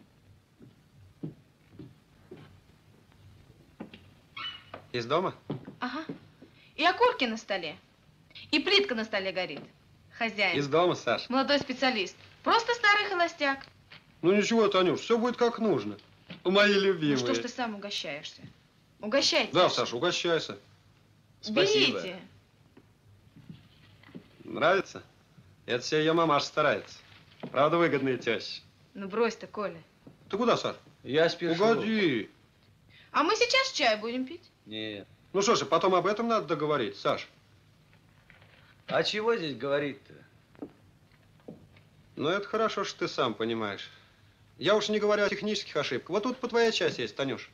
Из дома? Ага. И окурки на столе. И плитка на столе горит. Хозяин. Из дома, Саш. Молодой специалист. Просто старый холостяк. Ну ничего, Танюш, все будет как нужно. Мои любимые. Ну что ж ты сам угощаешься? Угощайте. Да, Саша, угощайся. Спасибо. Берите. Нравится? Это все ее мамаша старается. Правда, выгодная теща. Ну брось ты, Коля. Ты куда, Саш? Я спешу. Погоди. А мы сейчас чай будем пить? Нет. Ну что ж, потом об этом надо договорить, Саш. А чего здесь говорить-то? Ну, это хорошо, что ты сам понимаешь. Я уж не говорю о технических ошибках. Вот тут по твоей части есть, Танюш.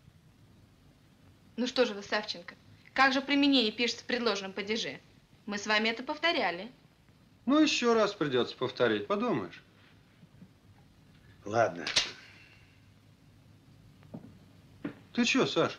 Ну что же вы, Савченко, как же применение пишется в предложенном падеже? Мы с вами это повторяли. Ну, еще раз придется повторить, подумаешь. Ладно. Ты че, Саш?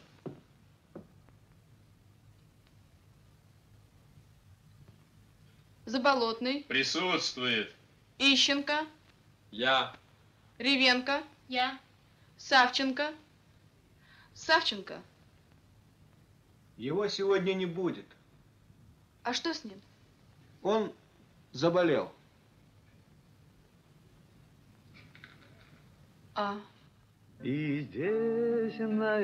Заболотный, Присутствует. Ищенко, Я. Ревенко, Я. Савченко. Савченко, Его сегодня не будет. а что с ним? Он заболел. А, И здесь, на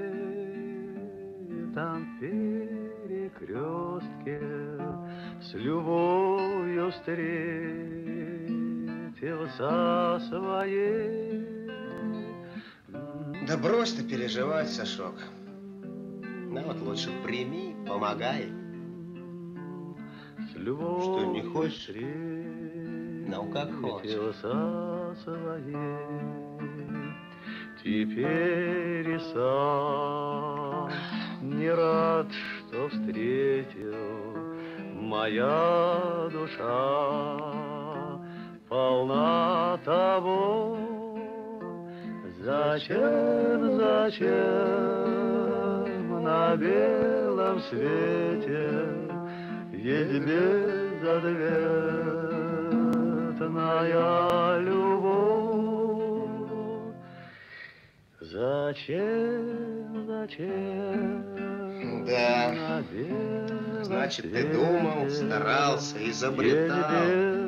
этом перекрестке, с любовью встретился своей. Да брось ты переживать, Сашок. Ну вот лучше прими, помогай. С любовью Что, не хочешь? Ну, как хочешь. Своей. Теперь и сам не рад, что встретил. Моя душа полна тобой. Зачем, зачем на белом свете есть безответная любовь? Зачем, зачем? Да. Значит, ты думал, старался, изобретал.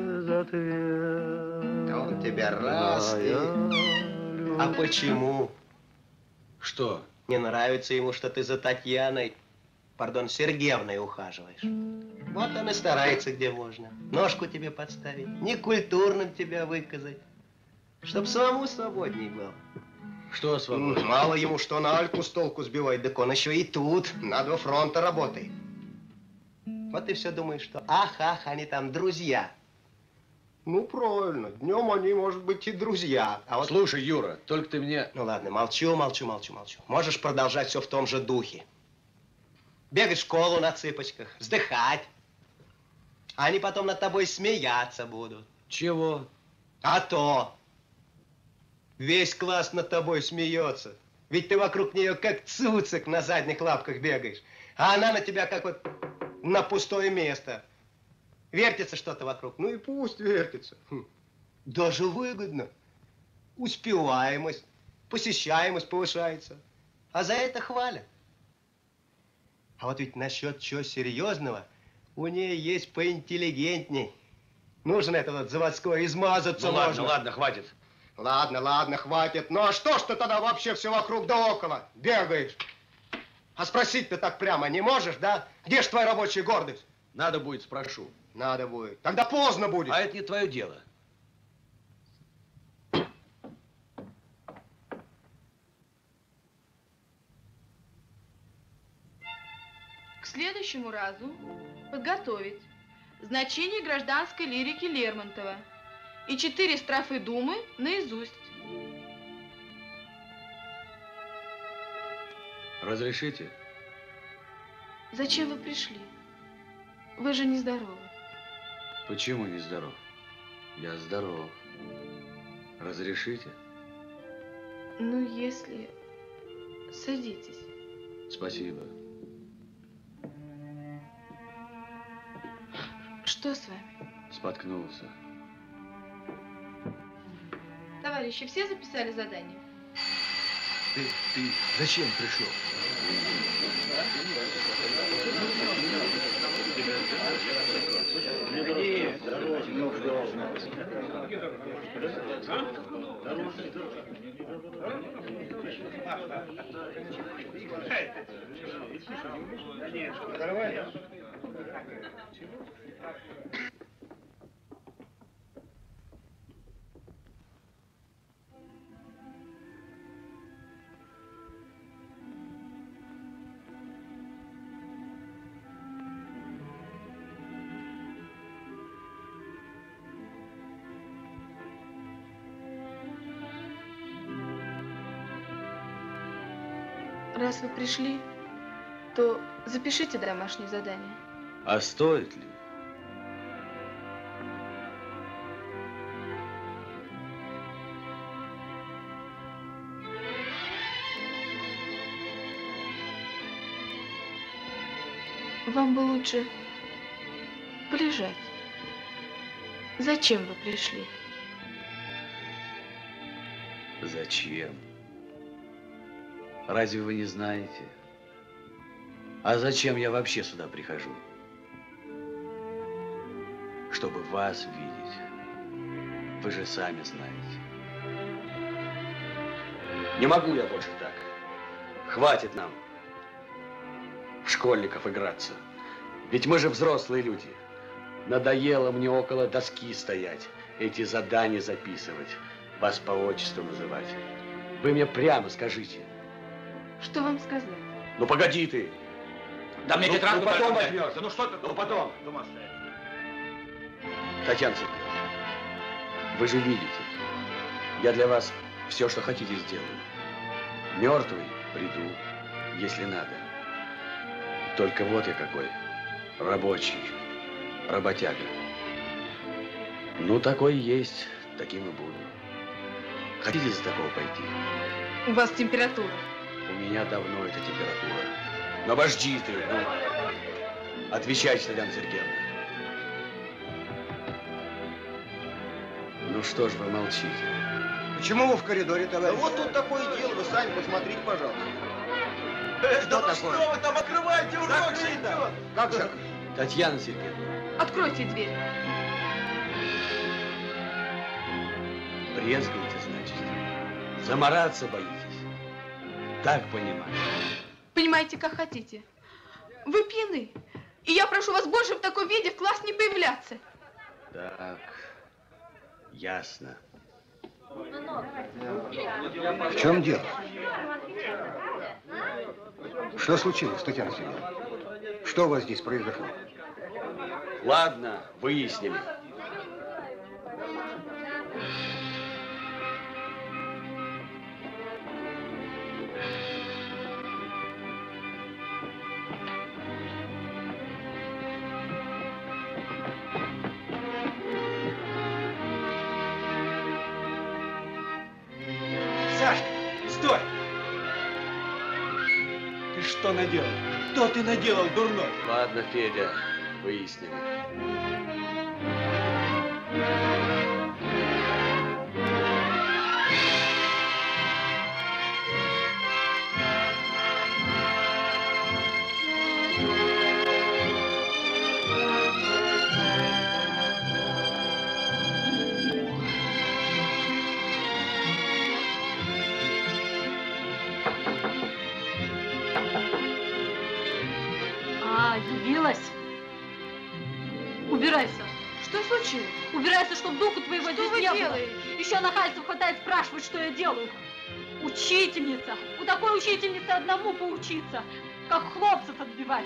А он тебя раз и... А почему? Что? Не нравится ему, что ты за Татьяной, пардон, Сергеевной ухаживаешь. Вот он и старается, где можно. Ножку тебе подставить, некультурным тебя выказать. Чтоб самому свободней было. Что свободно? Мало ему, что на Альку с толку сбивает, так он еще и тут, на два фронта работает. Вот ты все думаешь, что ах, они там друзья. Ну, правильно, днем они, может быть, и друзья. А вот... Слушай, Юра, только ты мне... Ну, ладно, молчу. Можешь продолжать все в том же духе. Бегать в школу на цыпочках, вздыхать. А они потом над тобой смеяться будут. Чего? А то. Весь класс над тобой смеется. Ведь ты вокруг нее как цуцик на задних лапках бегаешь. А она на тебя как вот на пустое место. Вертится что-то вокруг. Ну и пусть вертится. Даже выгодно. Успеваемость, посещаемость повышается. А за это хвалят. А вот ведь насчет чего серьезного у нее есть поинтеллигентней. Нужно это вот заводское, измазаться Ну можно. ладно, хватит. Ладно, хватит. Ну а что ж ты тогда вообще все вокруг да около бегаешь? А спросить ты так прямо не можешь, да? Где ж твоя рабочая гордость? Надо будет, спрошу. Надо будет. Тогда поздно будет. А это не твое дело. к следующему разу подготовить значение гражданской лирики Лермонтова и 4 строфы Думы наизусть. Разрешите? Зачем вы пришли? Вы же нездоровы. Почему не здоров? Я здоров. Разрешите? Ну, если... Садитесь. Спасибо. Что с вами? Споткнулся. Товарищи, все записали задание? Ты зачем пришел? Раз вы пришли, то запишите домашнее задание. А стоит ли? Вам бы лучше полежать. Зачем вы пришли? Зачем? Разве вы не знаете? А зачем я вообще сюда прихожу? Чтобы вас видеть. Вы же сами знаете. Не могу я больше так. Хватит нам в школьников играться. Ведь мы же взрослые люди. Надоело мне около доски стоять, эти задания записывать, вас по отчеству называть. Вы мне прямо скажите. Что вам сказать? Ну погоди ты. Да мне тетрадку ну потом только возьмешь. Да ну что ты? Ну потом. Думаешь, Татьяна Сергеевна, вы же видите, я для вас все, что хотите, сделаю. Мертвый приду, если надо. Только вот я какой. Рабочий. Работяга. Ну, такой есть, таким и буду. Хотите за такого пойти? У вас температура. У меня давно эта температура. Но обожди ты, ну. Отвечайте, Татьяна Сергеевна. Ну что ж вы молчите? Почему вы в коридоре, товарищ? Да вот тут такое дело, вы сами посмотрите, пожалуйста. Что такое? Что вы там открываете, урок же идет? Как закрыть? Татьяна Сергеевна, Откройте дверь. брезгаете, значит? Замораться боитесь? Так понимаю. Понимаете, как хотите. Вы пьяны. И я прошу вас больше в таком виде в класс не появляться. Так, ясно. В чем дело? Что случилось, Татьяна Сергеевна? Что у вас здесь произошло? Ладно, выясним. Сашка, стой! Ты что наделал? Что ты наделал, дурной? Ладно, Федя, выясним. Явилась? Убирайся. Что случилось? Убирайся, чтоб духу твоего Что здесь вы не было. делаете? Еще нахальства хватает спрашивать, что я делаю. Учительница. У такой учительницы одному поучиться, как хлопцев отбивать.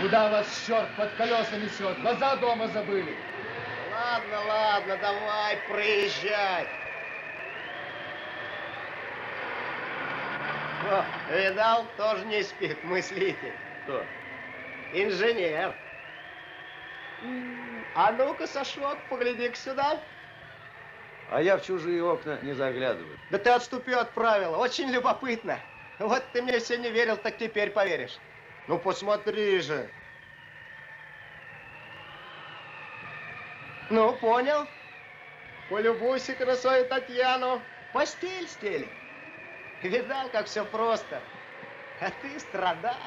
Куда вас черт под колеса несет? Глаза дома забыли. Ладно, ладно, давай, проезжай. О, видал, тоже не спит мыслитель. Кто? Инженер. А ну-ка, Сашок, погляди-ка сюда. А я в чужие окна не заглядываю. Да ты отступи от правила, очень любопытно. Вот ты мне все не верил, так теперь поверишь. Ну, посмотри же. Ну, понял? Полюбуйся-ка на свою Татьяну. Постель стелит. Видал, как все просто. А ты страдал.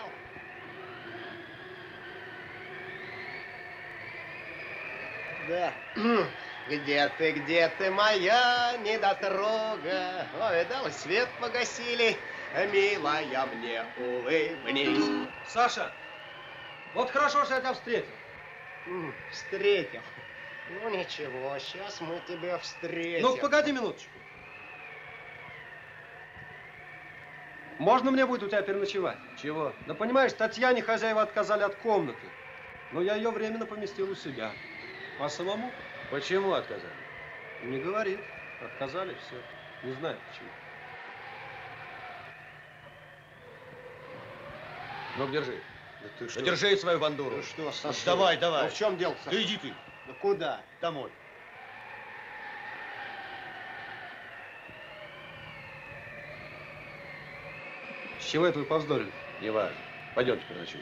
Да. Где ты, моя недотрога? О, видал, и свет погасили. Милая, мне улыбнись. Саша, вот хорошо, что я тебя встретил. Встретил. Ну ничего, сейчас мы тебя встретим. Ну, погоди минуточку. Можно мне будет у тебя переночевать? Чего? Да понимаешь, Татьяне хозяева отказали от комнаты. Но я ее временно поместил у себя. А самому? Почему отказали? Не говорит. Отказали, все. Не знаю почему. Ну, держи. Да ты что? Да держи свою бандуру. Ну что, Саша? Давай, давай. Ну в чем дело, Саша? Да иди ты. Да куда? Домой. С чего это вы повздорили? Неважно. Пойдемте переночуем.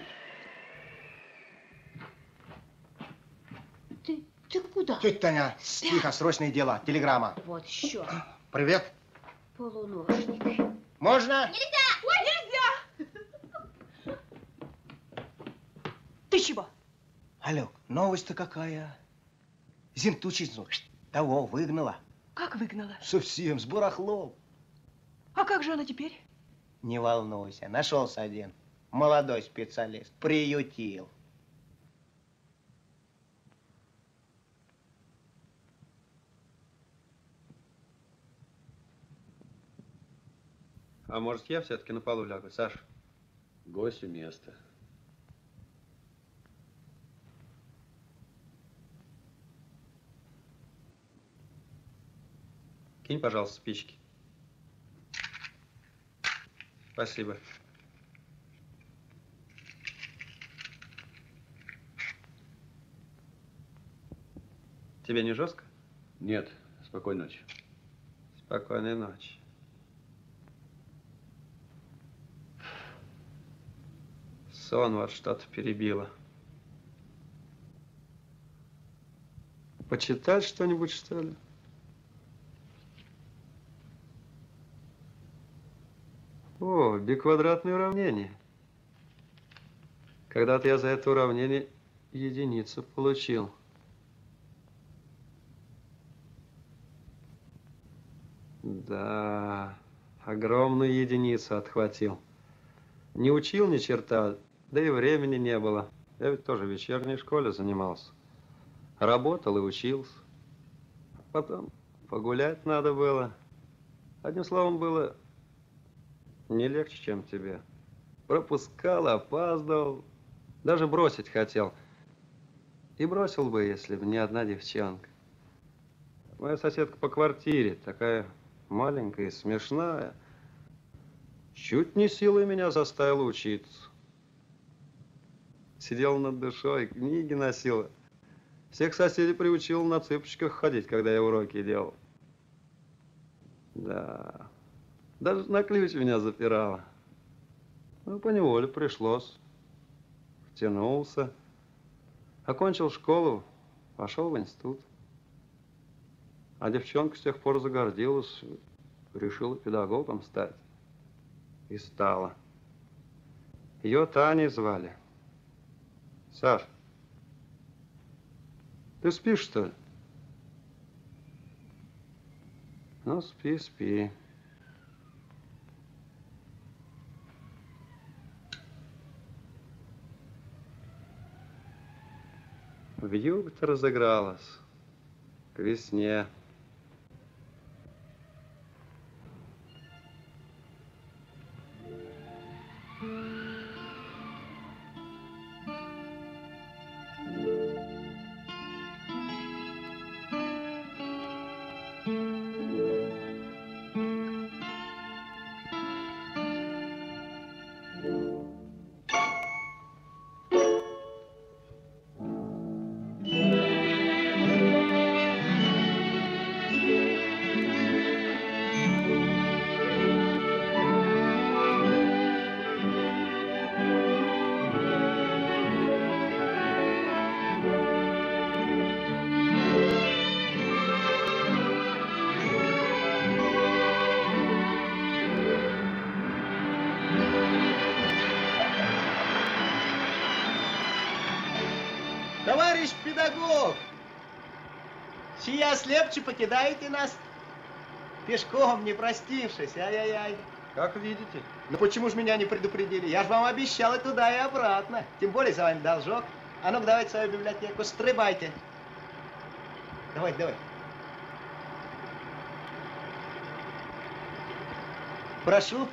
Ты куда? Тетя Таня, тихо, срочные дела. Телеграмма. Вот еще. Привет. Полуношник. Можно? Нельзя! Ой, нельзя! Ты чего? Алёк, новость-то какая? Зинтучицу того выгнала. Как выгнала? Совсем, с барахлом. А как же она теперь? Не волнуйся, нашелся один молодой специалист. Приютил. А может, я все-таки на полу лягу, Саша? Гостю место. Кинь, пожалуйста, спички. Спасибо. Тебе не жестко? Нет. Спокойной ночи. Спокойной ночи. Сон вот что-то перебило. Почитать что-нибудь, что ли? О, биквадратное уравнение. Когда-то я за это уравнение единицу получил. Да, огромную единицу отхватил. Не учил ни черта, да и времени не было. Я ведь тоже в вечерней школе занимался. Работал и учился. Потом погулять надо было. Одним словом, было не легче, чем тебе. Пропускал, опаздывал, даже бросить хотел. И бросил бы, если бы не одна девчонка. Моя соседка по квартире, такая маленькая и смешная, чуть не силой меня заставила учиться. Сидела над душой, книги носила. Всех соседей приучила на цыпочках ходить, когда я уроки делал. Да, даже на ключ меня запирала. Ну, поневоле пришлось. Втянулся. Окончил школу, пошел в институт. А девчонка с тех пор загордилась, решила педагогом стать. И стала. Ее Таней звали. Саш, ты спишь, что ли? Ну, спи, спи. Вьюга-то разыгралась к весне. Товарищ педагог! Сия слепче покидаете нас? Пешком, не простившись, ай-яй-яй. Как видите. Ну почему же меня не предупредили? Я же вам обещал и туда, и обратно. Тем более за вами должок. А ну-ка, давайте свою библиотеку, стрибайте. Давайте, давай. Прошу.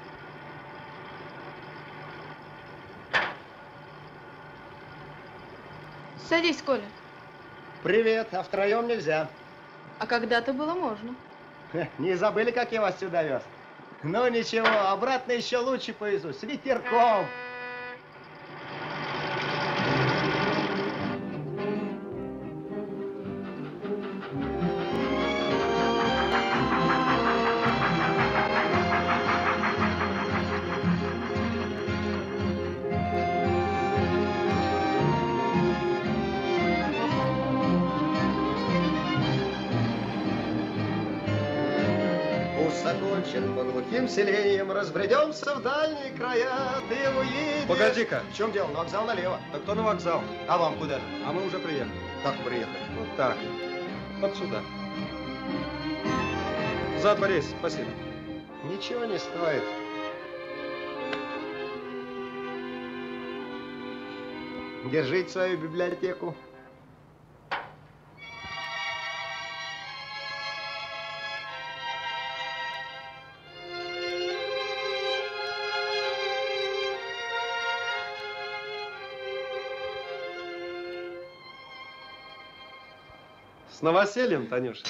Садись, Коля. Привет, а втроем нельзя. А когда-то было можно. Не забыли, как я вас сюда вез? Ну ничего, обратно еще лучше повезу, с ветерком. Закончен по глухим селениям, разбредемся в дальние края, ты уедешь. Погоди-ка. В чем дело? На вокзал налево. Так кто на вокзал? А вам куда? А мы уже приехали. Как приехали? Вот так. Вот сюда. За два рейса, спасибо. Ничего не стоит. Держите свою библиотеку. С новосельем, Танюша.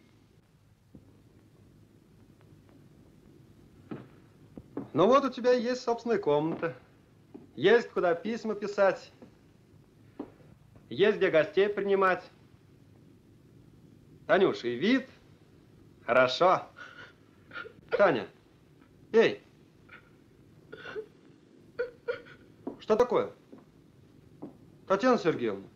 Ну вот у тебя есть собственная комната. Есть куда письма писать. Есть где гостей принимать. Танюша, и вид хорошо. Таня, эй. Что такое? Татьяна Сергеевна.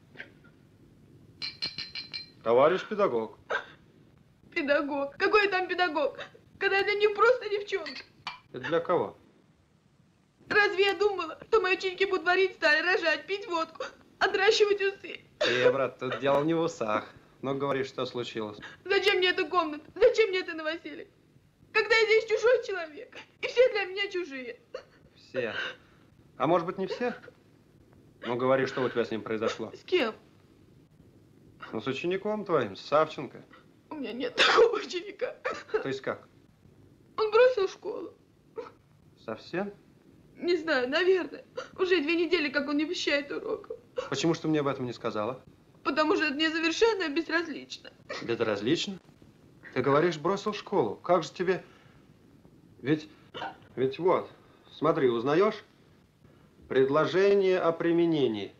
Товарищ педагог. Педагог? Какой там педагог? Когда это не просто девчонка. Это для кого? Разве я думала, что мои ученики будут варить стали, рожать, пить водку, отращивать усы? Брат, тут дело не в усах. Ну, говори, что случилось. Зачем мне эта комната? Зачем мне это новоселье? Когда я здесь чужой человек, и все для меня чужие. Все. А может быть, не все? Ну, говори, что у тебя с ним произошло. С кем? Ну, с учеником твоим, с Савченко. У меня нет такого ученика. То есть как? Он бросил школу. Совсем? Не знаю, наверное. Уже 2 недели, как он не посещает уроков. Почему ж ты мне об этом не сказала? Потому что это мне совершенно безразлично. Безразлично? Ты говоришь, бросил школу. Как же тебе... Ведь вот, смотри, узнаешь? Предложение о применении.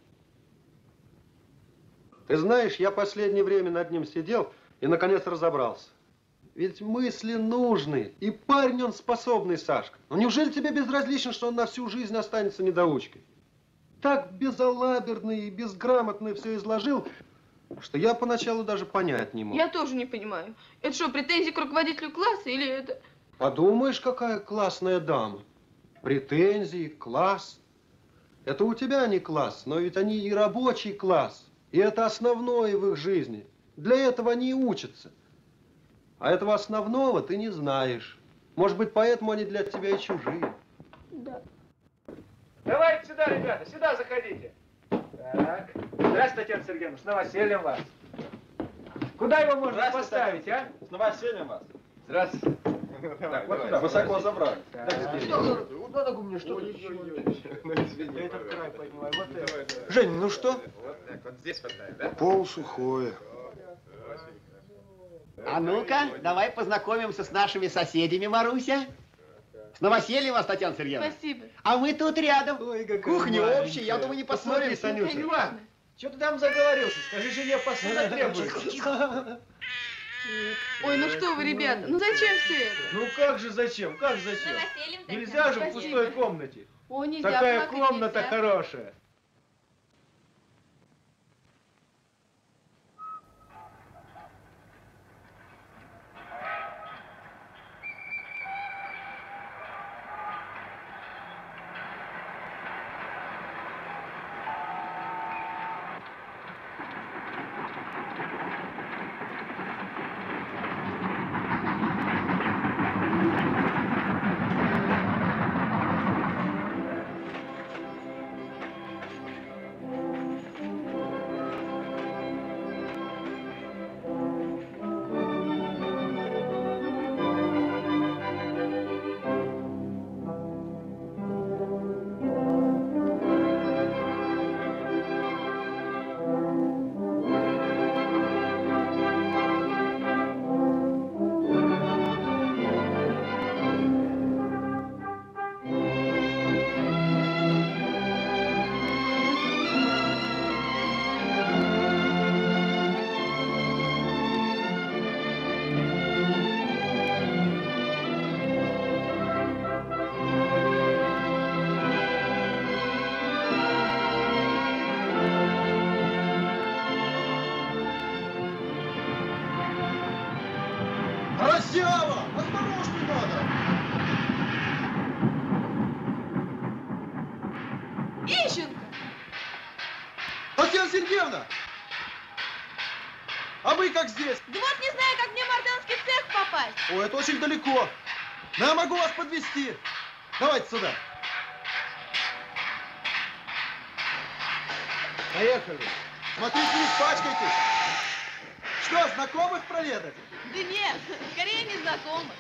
Ты знаешь, я последнее время над ним сидел и наконец разобрался. Ведь мысли нужны, и парень он способный, Сашка. Ну неужели тебе безразлично, что он на всю жизнь останется недоучкой? Так безалаберно и безграмотно все изложил, что я поначалу даже понять не мог. Я тоже не понимаю. Это что, претензии к руководителю класса или это... Подумаешь, какая классная дама. Претензии, класс. Это у тебя не класс, но ведь они и рабочий класс. И это основное в их жизни. Для этого они и учатся. А этого основного ты не знаешь. Может быть, поэтому они для тебя и чужие. Да. Давайте сюда, ребята, сюда заходите. Так. Здравствуйте, Татьяна Сергеевна, с новосельем вас. Куда его можно поставить, а? С новосельем вас. Здравствуйте. Так, вот туда, высоко забрали. На ногу мне что-то. Этот край поднимай, вот это. Жень, ну что? Вот так, вот здесь хватает, да? Полсухое. А ну-ка, давай познакомимся с нашими соседями, Маруся. С новосельем вас, Татьяна Сергеевна. Спасибо. А мы тут рядом. Ой, какая Кухня маленькая. общая, я думаю, не Посмотри, посмотрим. Санюша. Иван, что ты там заговорился? Скажи, жене посуда требуется. Ой, ну что вы, ребята, ну зачем все это? Ну как же зачем? Как зачем? Нельзя же в пустой комнате. О, нельзя, Такая плакать комната нельзя. хорошая. Сява! Осторожней надо! Ищенко! Татьяна Сергеевна! А вы как здесь? Да вот не знаю, как мне в мартенский цех попасть. О, это очень далеко. Но я могу вас подвезти. Давайте сюда. Поехали. Смотрите, не испачкайтесь. Что, знакомых проведать? Да нет, скорее незнакомых.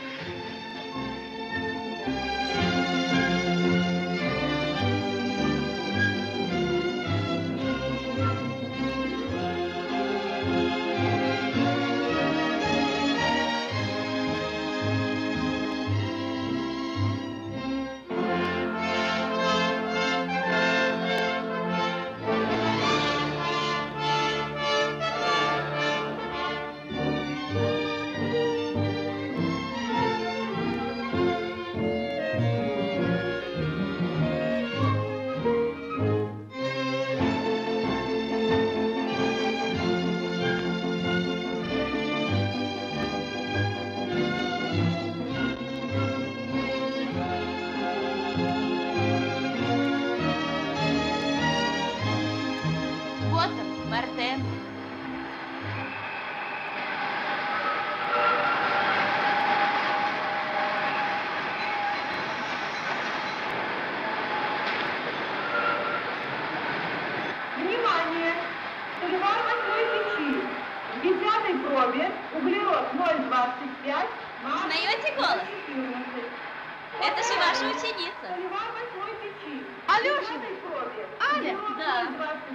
Углерод 0,25. Узнаете голос? Это же ваша ученица. Алёша! Аля? Да.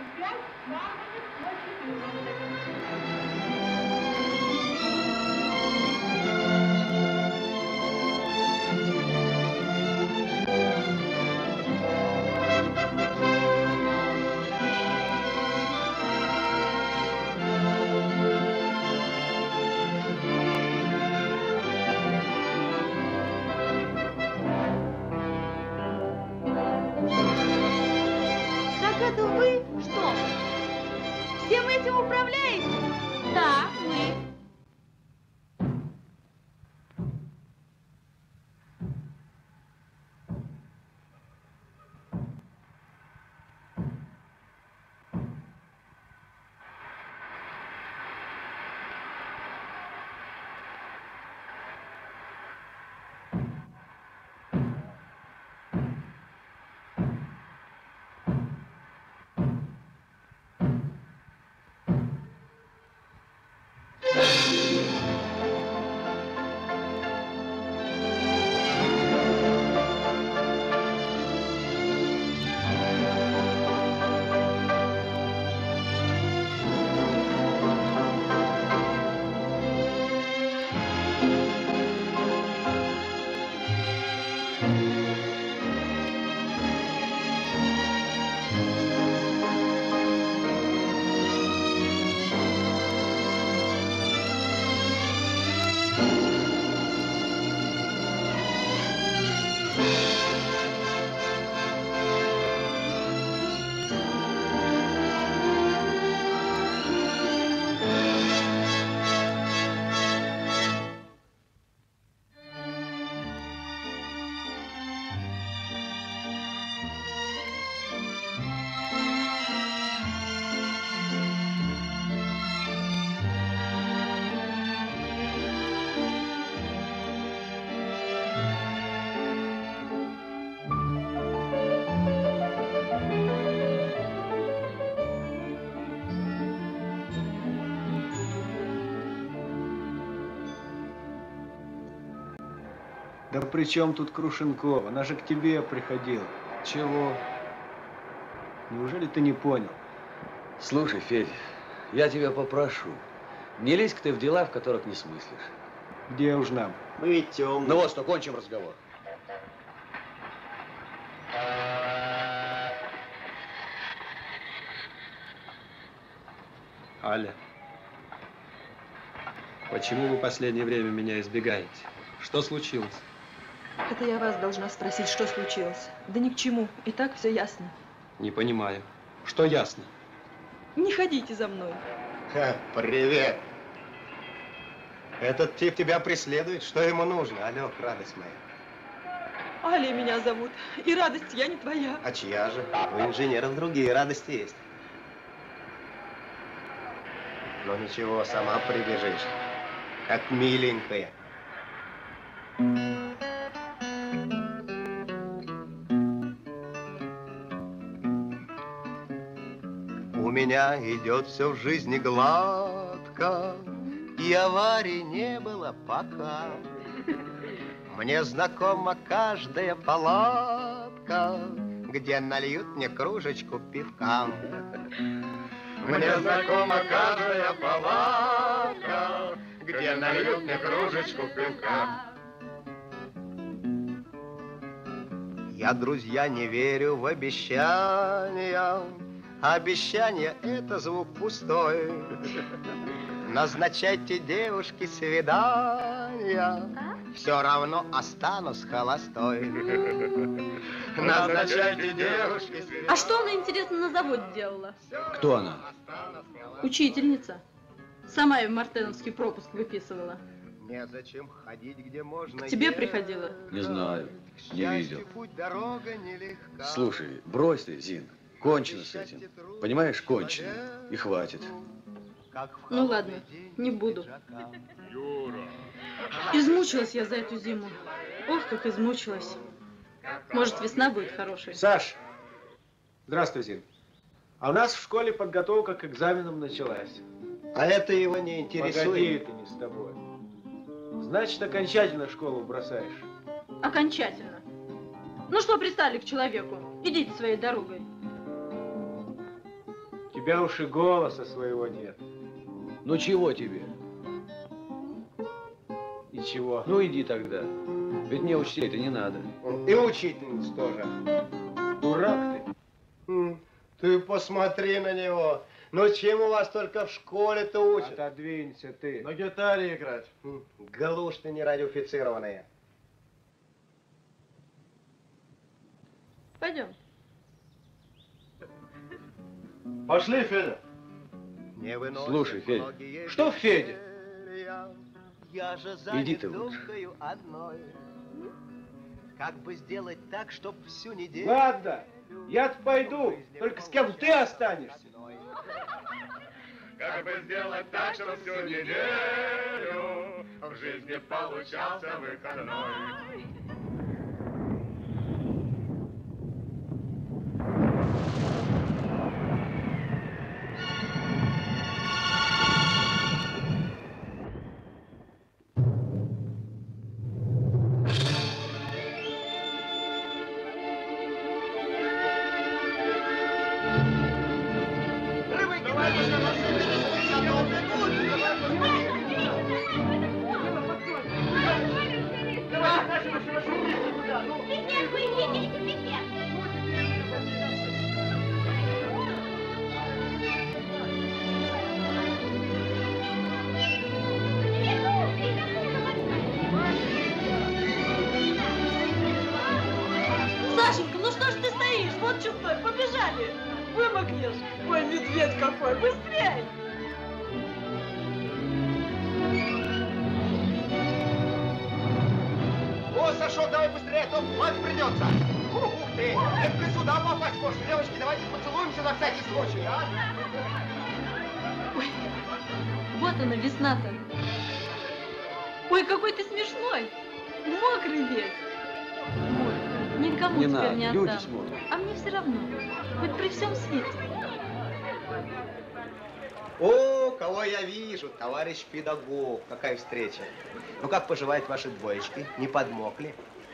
Так это вы? Что? Всем этим управляете? Да, мы. Да при чем тут Крушенкова? Она же к тебе приходила. Чего? Неужели ты не понял? Слушай, Федя, я тебя попрошу, не лезь ты в дела, в которых не смыслишь. Где уж нам? Мы ведь темные. Ну вот что, кончим разговор. Аля, почему вы в последнее время меня избегаете? Что случилось? Это я вас должна спросить, что случилось. Да ни к чему. И так все ясно. Не понимаю. Что ясно? Не ходите за мной. Ха, привет. Этот тип тебя преследует. Что ему нужно? Алло, радость моя. Аля меня зовут. И радость я не твоя. А чья же? У инженеров другие радости есть. Но ничего, сама прибежишь. Как миленькая. У меня идет все в жизни гладко, и аварий не было пока. Мне знакома каждая палатка, где нальют мне кружечку пивка. Мне знакома каждая палатка, где нальют мне кружечку пивка. Я, друзья, не верю в обещания. Обещание — это звук пустой. Назначайте девушке свидания, все равно останусь холостой. Назначайте девушке свидания. А что она, интересно, на заводе делала? Кто она? Учительница. Сама ее мартеновский пропуск выписывала. Незачем ходить, где можно. К тебе приходила? Не знаю, не видел. Путь дорога нелегка. Слушай, брось ты, Зин, кончено с этим. Понимаешь, кончено. И хватит. Ну ладно, не буду. Измучилась я за эту зиму. Ох, как измучилась. Может, весна будет хорошей. Саш, здравствуй, Зин. А у нас в школе подготовка к экзаменам началась. А это его не интересует. Погоди, это не с тобой. Значит, окончательно школу бросаешь? Окончательно. Ну что пристали к человеку? Идите своей дорогой. У тебя уж и голоса своего нет. Ну чего тебе? И чего? Ну иди тогда. Ведь мне учителей-то не надо. И учительниц тоже. Дурак ты. Ты посмотри на него. Ну чему вас только в школе-то учат? Отодвинься ты. На гитаре играть. Глушь ты не радиоофицированная. Пойдем. Пошли, Федя. Слушай, Федя. Что, Федя? Иди ты лучше. Как бы сделать так, чтоб всю неделю... Ладно, я-то пойду, только с кем ты останешься? Как бы сделать так, чтобы всю неделю в жизни получался выходной. Сашенька, ну что ж ты стоишь? Вот что стой, побежали. Вымокнешь. Ой, медведь какой, быстрей. О, Сашок, давай быстрее, а то мать придется. Ух ты, только сюда попасть можешь. Девочки, давайте поцелуемся на всякий случай, а? Ой, вот она, весна-то. Ой, какой ты смешной. Мокрый весь. Ой, никому Не теперь надо, не люди отдам. смотрят. А мне все равно. Хоть при всем свете. О, кого я вижу, товарищ педагог, какая встреча. Ну как поживают ваши двоечки? Не подмокли?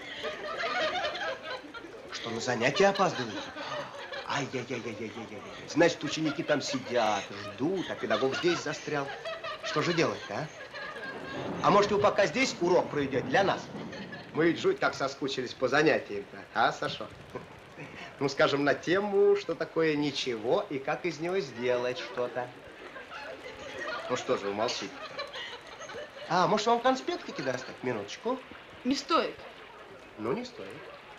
Что, на занятия опаздываете? Ай-яй-яй-яй-яй-яй-яй. Значит, ученики там сидят, ждут, а педагог здесь застрял. Что же делать-то, а? А может, вы пока здесь урок проведете для нас? Мы ведь жуть как соскучились по занятиям-то, а, Сашо? Ну, скажем, на тему, что такое ничего и как из него сделать что-то. Ну что же вы молчите? А, может, вам конспектики достать? Минуточку. Не стоит. Ну, не стоит.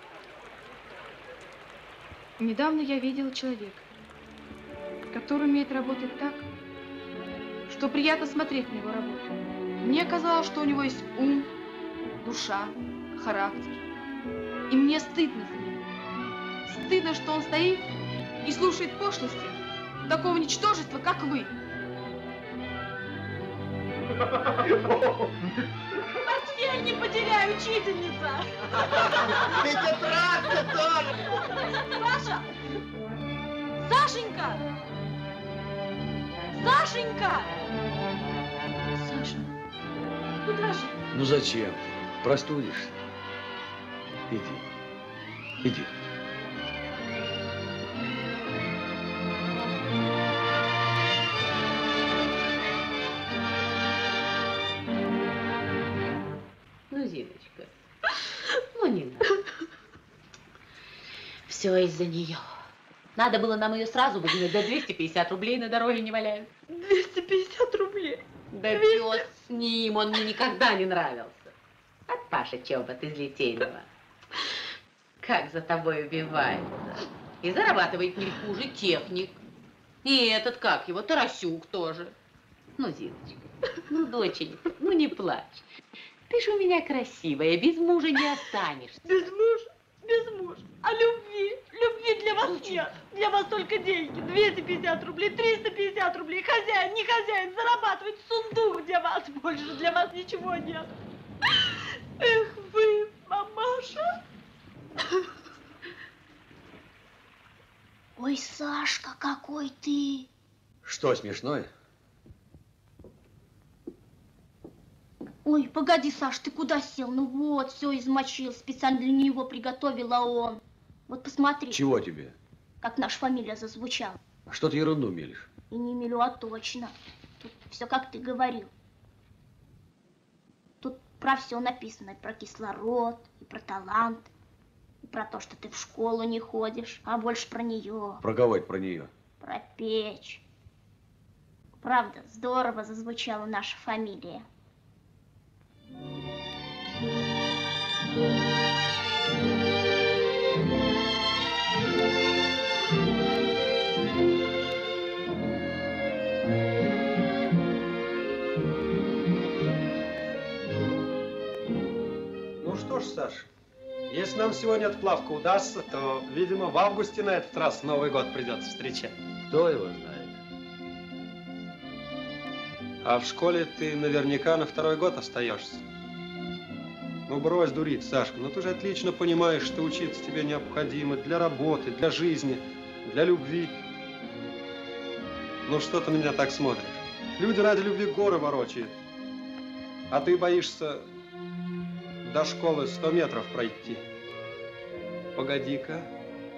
Недавно я видела человека, который умеет работать так, что приятно смотреть на его работу. Мне казалось, что у него есть ум, душа, характер. И мне стыдно за него. Стыдно, что он стоит и слушает пошлости такого ничтожества, как вы. Портфель не потеряй, учительница! И тетрадка тоже! Саша! Сашенька! Сашенька! Саша, куда же? Ну зачем? Простудишься. Иди. Иди. Ну, Зиночка, ну не надо. Все из-за нее. Надо было нам ее сразу выгнать, да 250 рублей на дороге не валяют. 250 рублей? Да пес с ним, он мне никогда не нравился. От Паша Чобот из Литейного. Как за тобой убивается. И зарабатывает не хуже техник. И этот, как его, Тарасюк тоже. Ну, Зиночка, ну, доченька, ну не плачь. Ты же у меня красивая, без мужа не останешься. Без мужа? Без мужа. А любви? Любви для вас нет. Для вас только деньги. 250 рублей, 350 рублей. Хозяин, не хозяин, зарабатывает сундук для вас. Больше для вас ничего нет. Эх вы, мамаша. Ой, Сашка, какой ты. Что, смешное? Ой, погоди, Саш, ты куда сел? Ну вот, все измочил, специально для него приготовила он. Вот посмотри. Чего тебе? Как наша фамилия зазвучала. Что ты ерунду мелешь? И не мелю, а точно. Тут все как ты говорил. Тут про все написано. И про кислород, и про талант, и про то, что ты в школу не ходишь, а больше про нее. Про кого это про нее? Про печь. Правда, здорово зазвучала наша фамилия. Ну что ж, Саш, если нам сегодня эта плавка удастся, то, видимо, в августе на этот раз Новый год придется встречать. Кто его знает? А в школе ты наверняка на второй год остаешься. Ну брось дурить, Сашка, ну ты же отлично понимаешь, что учиться тебе необходимо для работы, для жизни, для любви. Ну что ты на меня так смотришь? Люди ради любви горы ворочают. А ты боишься до школы 100 метров пройти. Погоди-ка.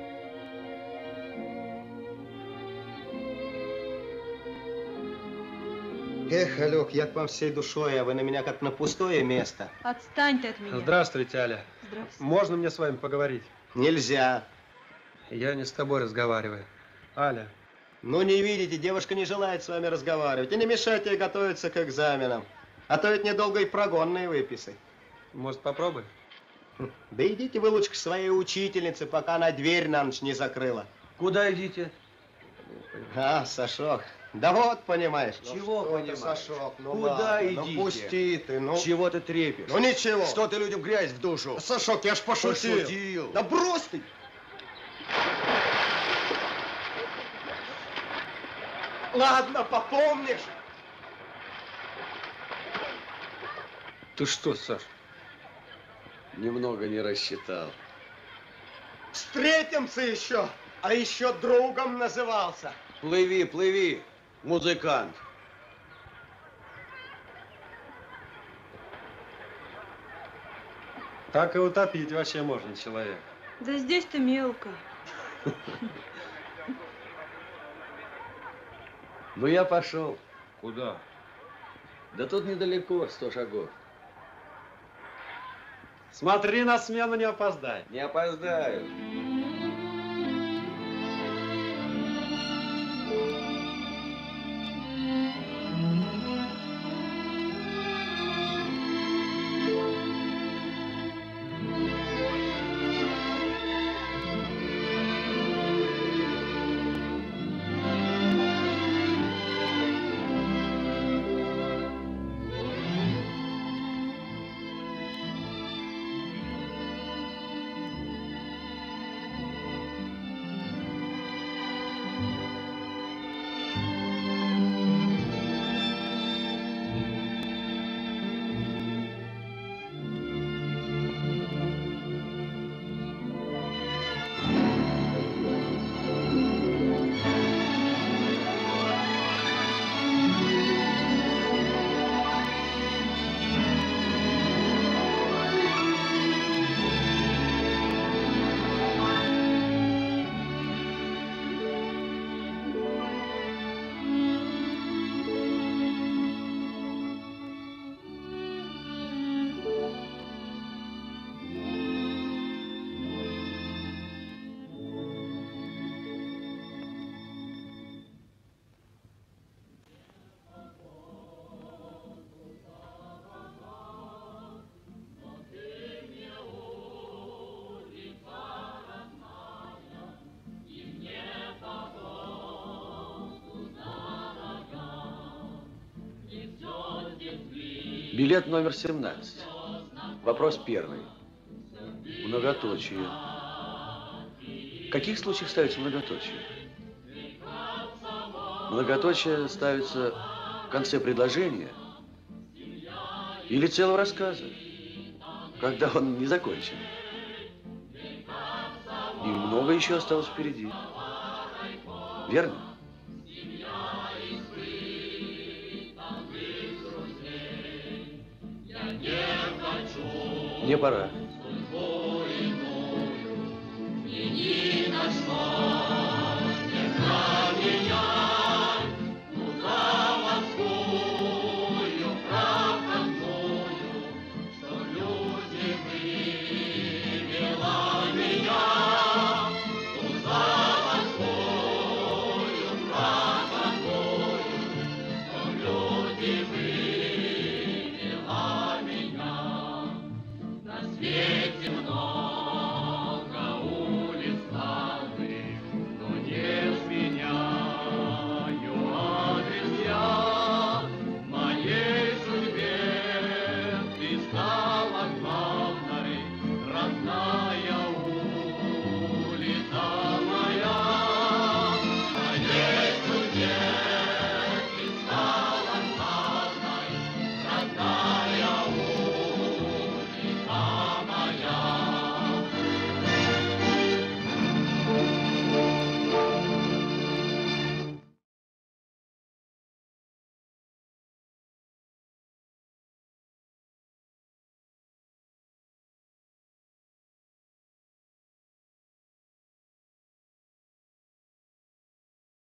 Эх, Алёк, я к вам всей душой, а вы на меня как на пустое место. Отстань ты от меня. Здравствуйте, Аля. Здравствуйте. Можно мне с вами поговорить? Нельзя. Я не с тобой разговариваю. Аля. Ну, не видите, девушка не желает с вами разговаривать. И не мешайте ей готовиться к экзаменам. А то ведь недолго и прогонные выписы. Может, попробуй? Да идите вы лучше к своей учительнице, пока она дверь на ночь не закрыла. Куда идите? А, Сашок. Да вот, понимаешь. Чего понимаешь? Сашок, ну Куда ладно, идите? Ну пусти ты, ну. Чего ты трепишь? Ну ничего. Что ты людям грязь в душу? Сашок, я ж пошутил. Пошутил. Да брось ты. Ладно, попомнишь. Ты что, Саш? Немного не рассчитал. Встретимся еще. А еще другом назывался. Плыви, плыви, музыкант. Так и утопить вообще можно человека. Да здесь-то мелко. Ну, я пошел. Куда? Да тут недалеко, 100 шагов. Смотри, на смену не опоздай. Не опоздаю. Билет номер 17. Вопрос первый. Многоточие. В каких случаях ставится многоточие? Многоточие ставится в конце предложения или целого рассказа, когда он не закончен. И много еще осталось впереди. Верно? Мне пора. Ни на что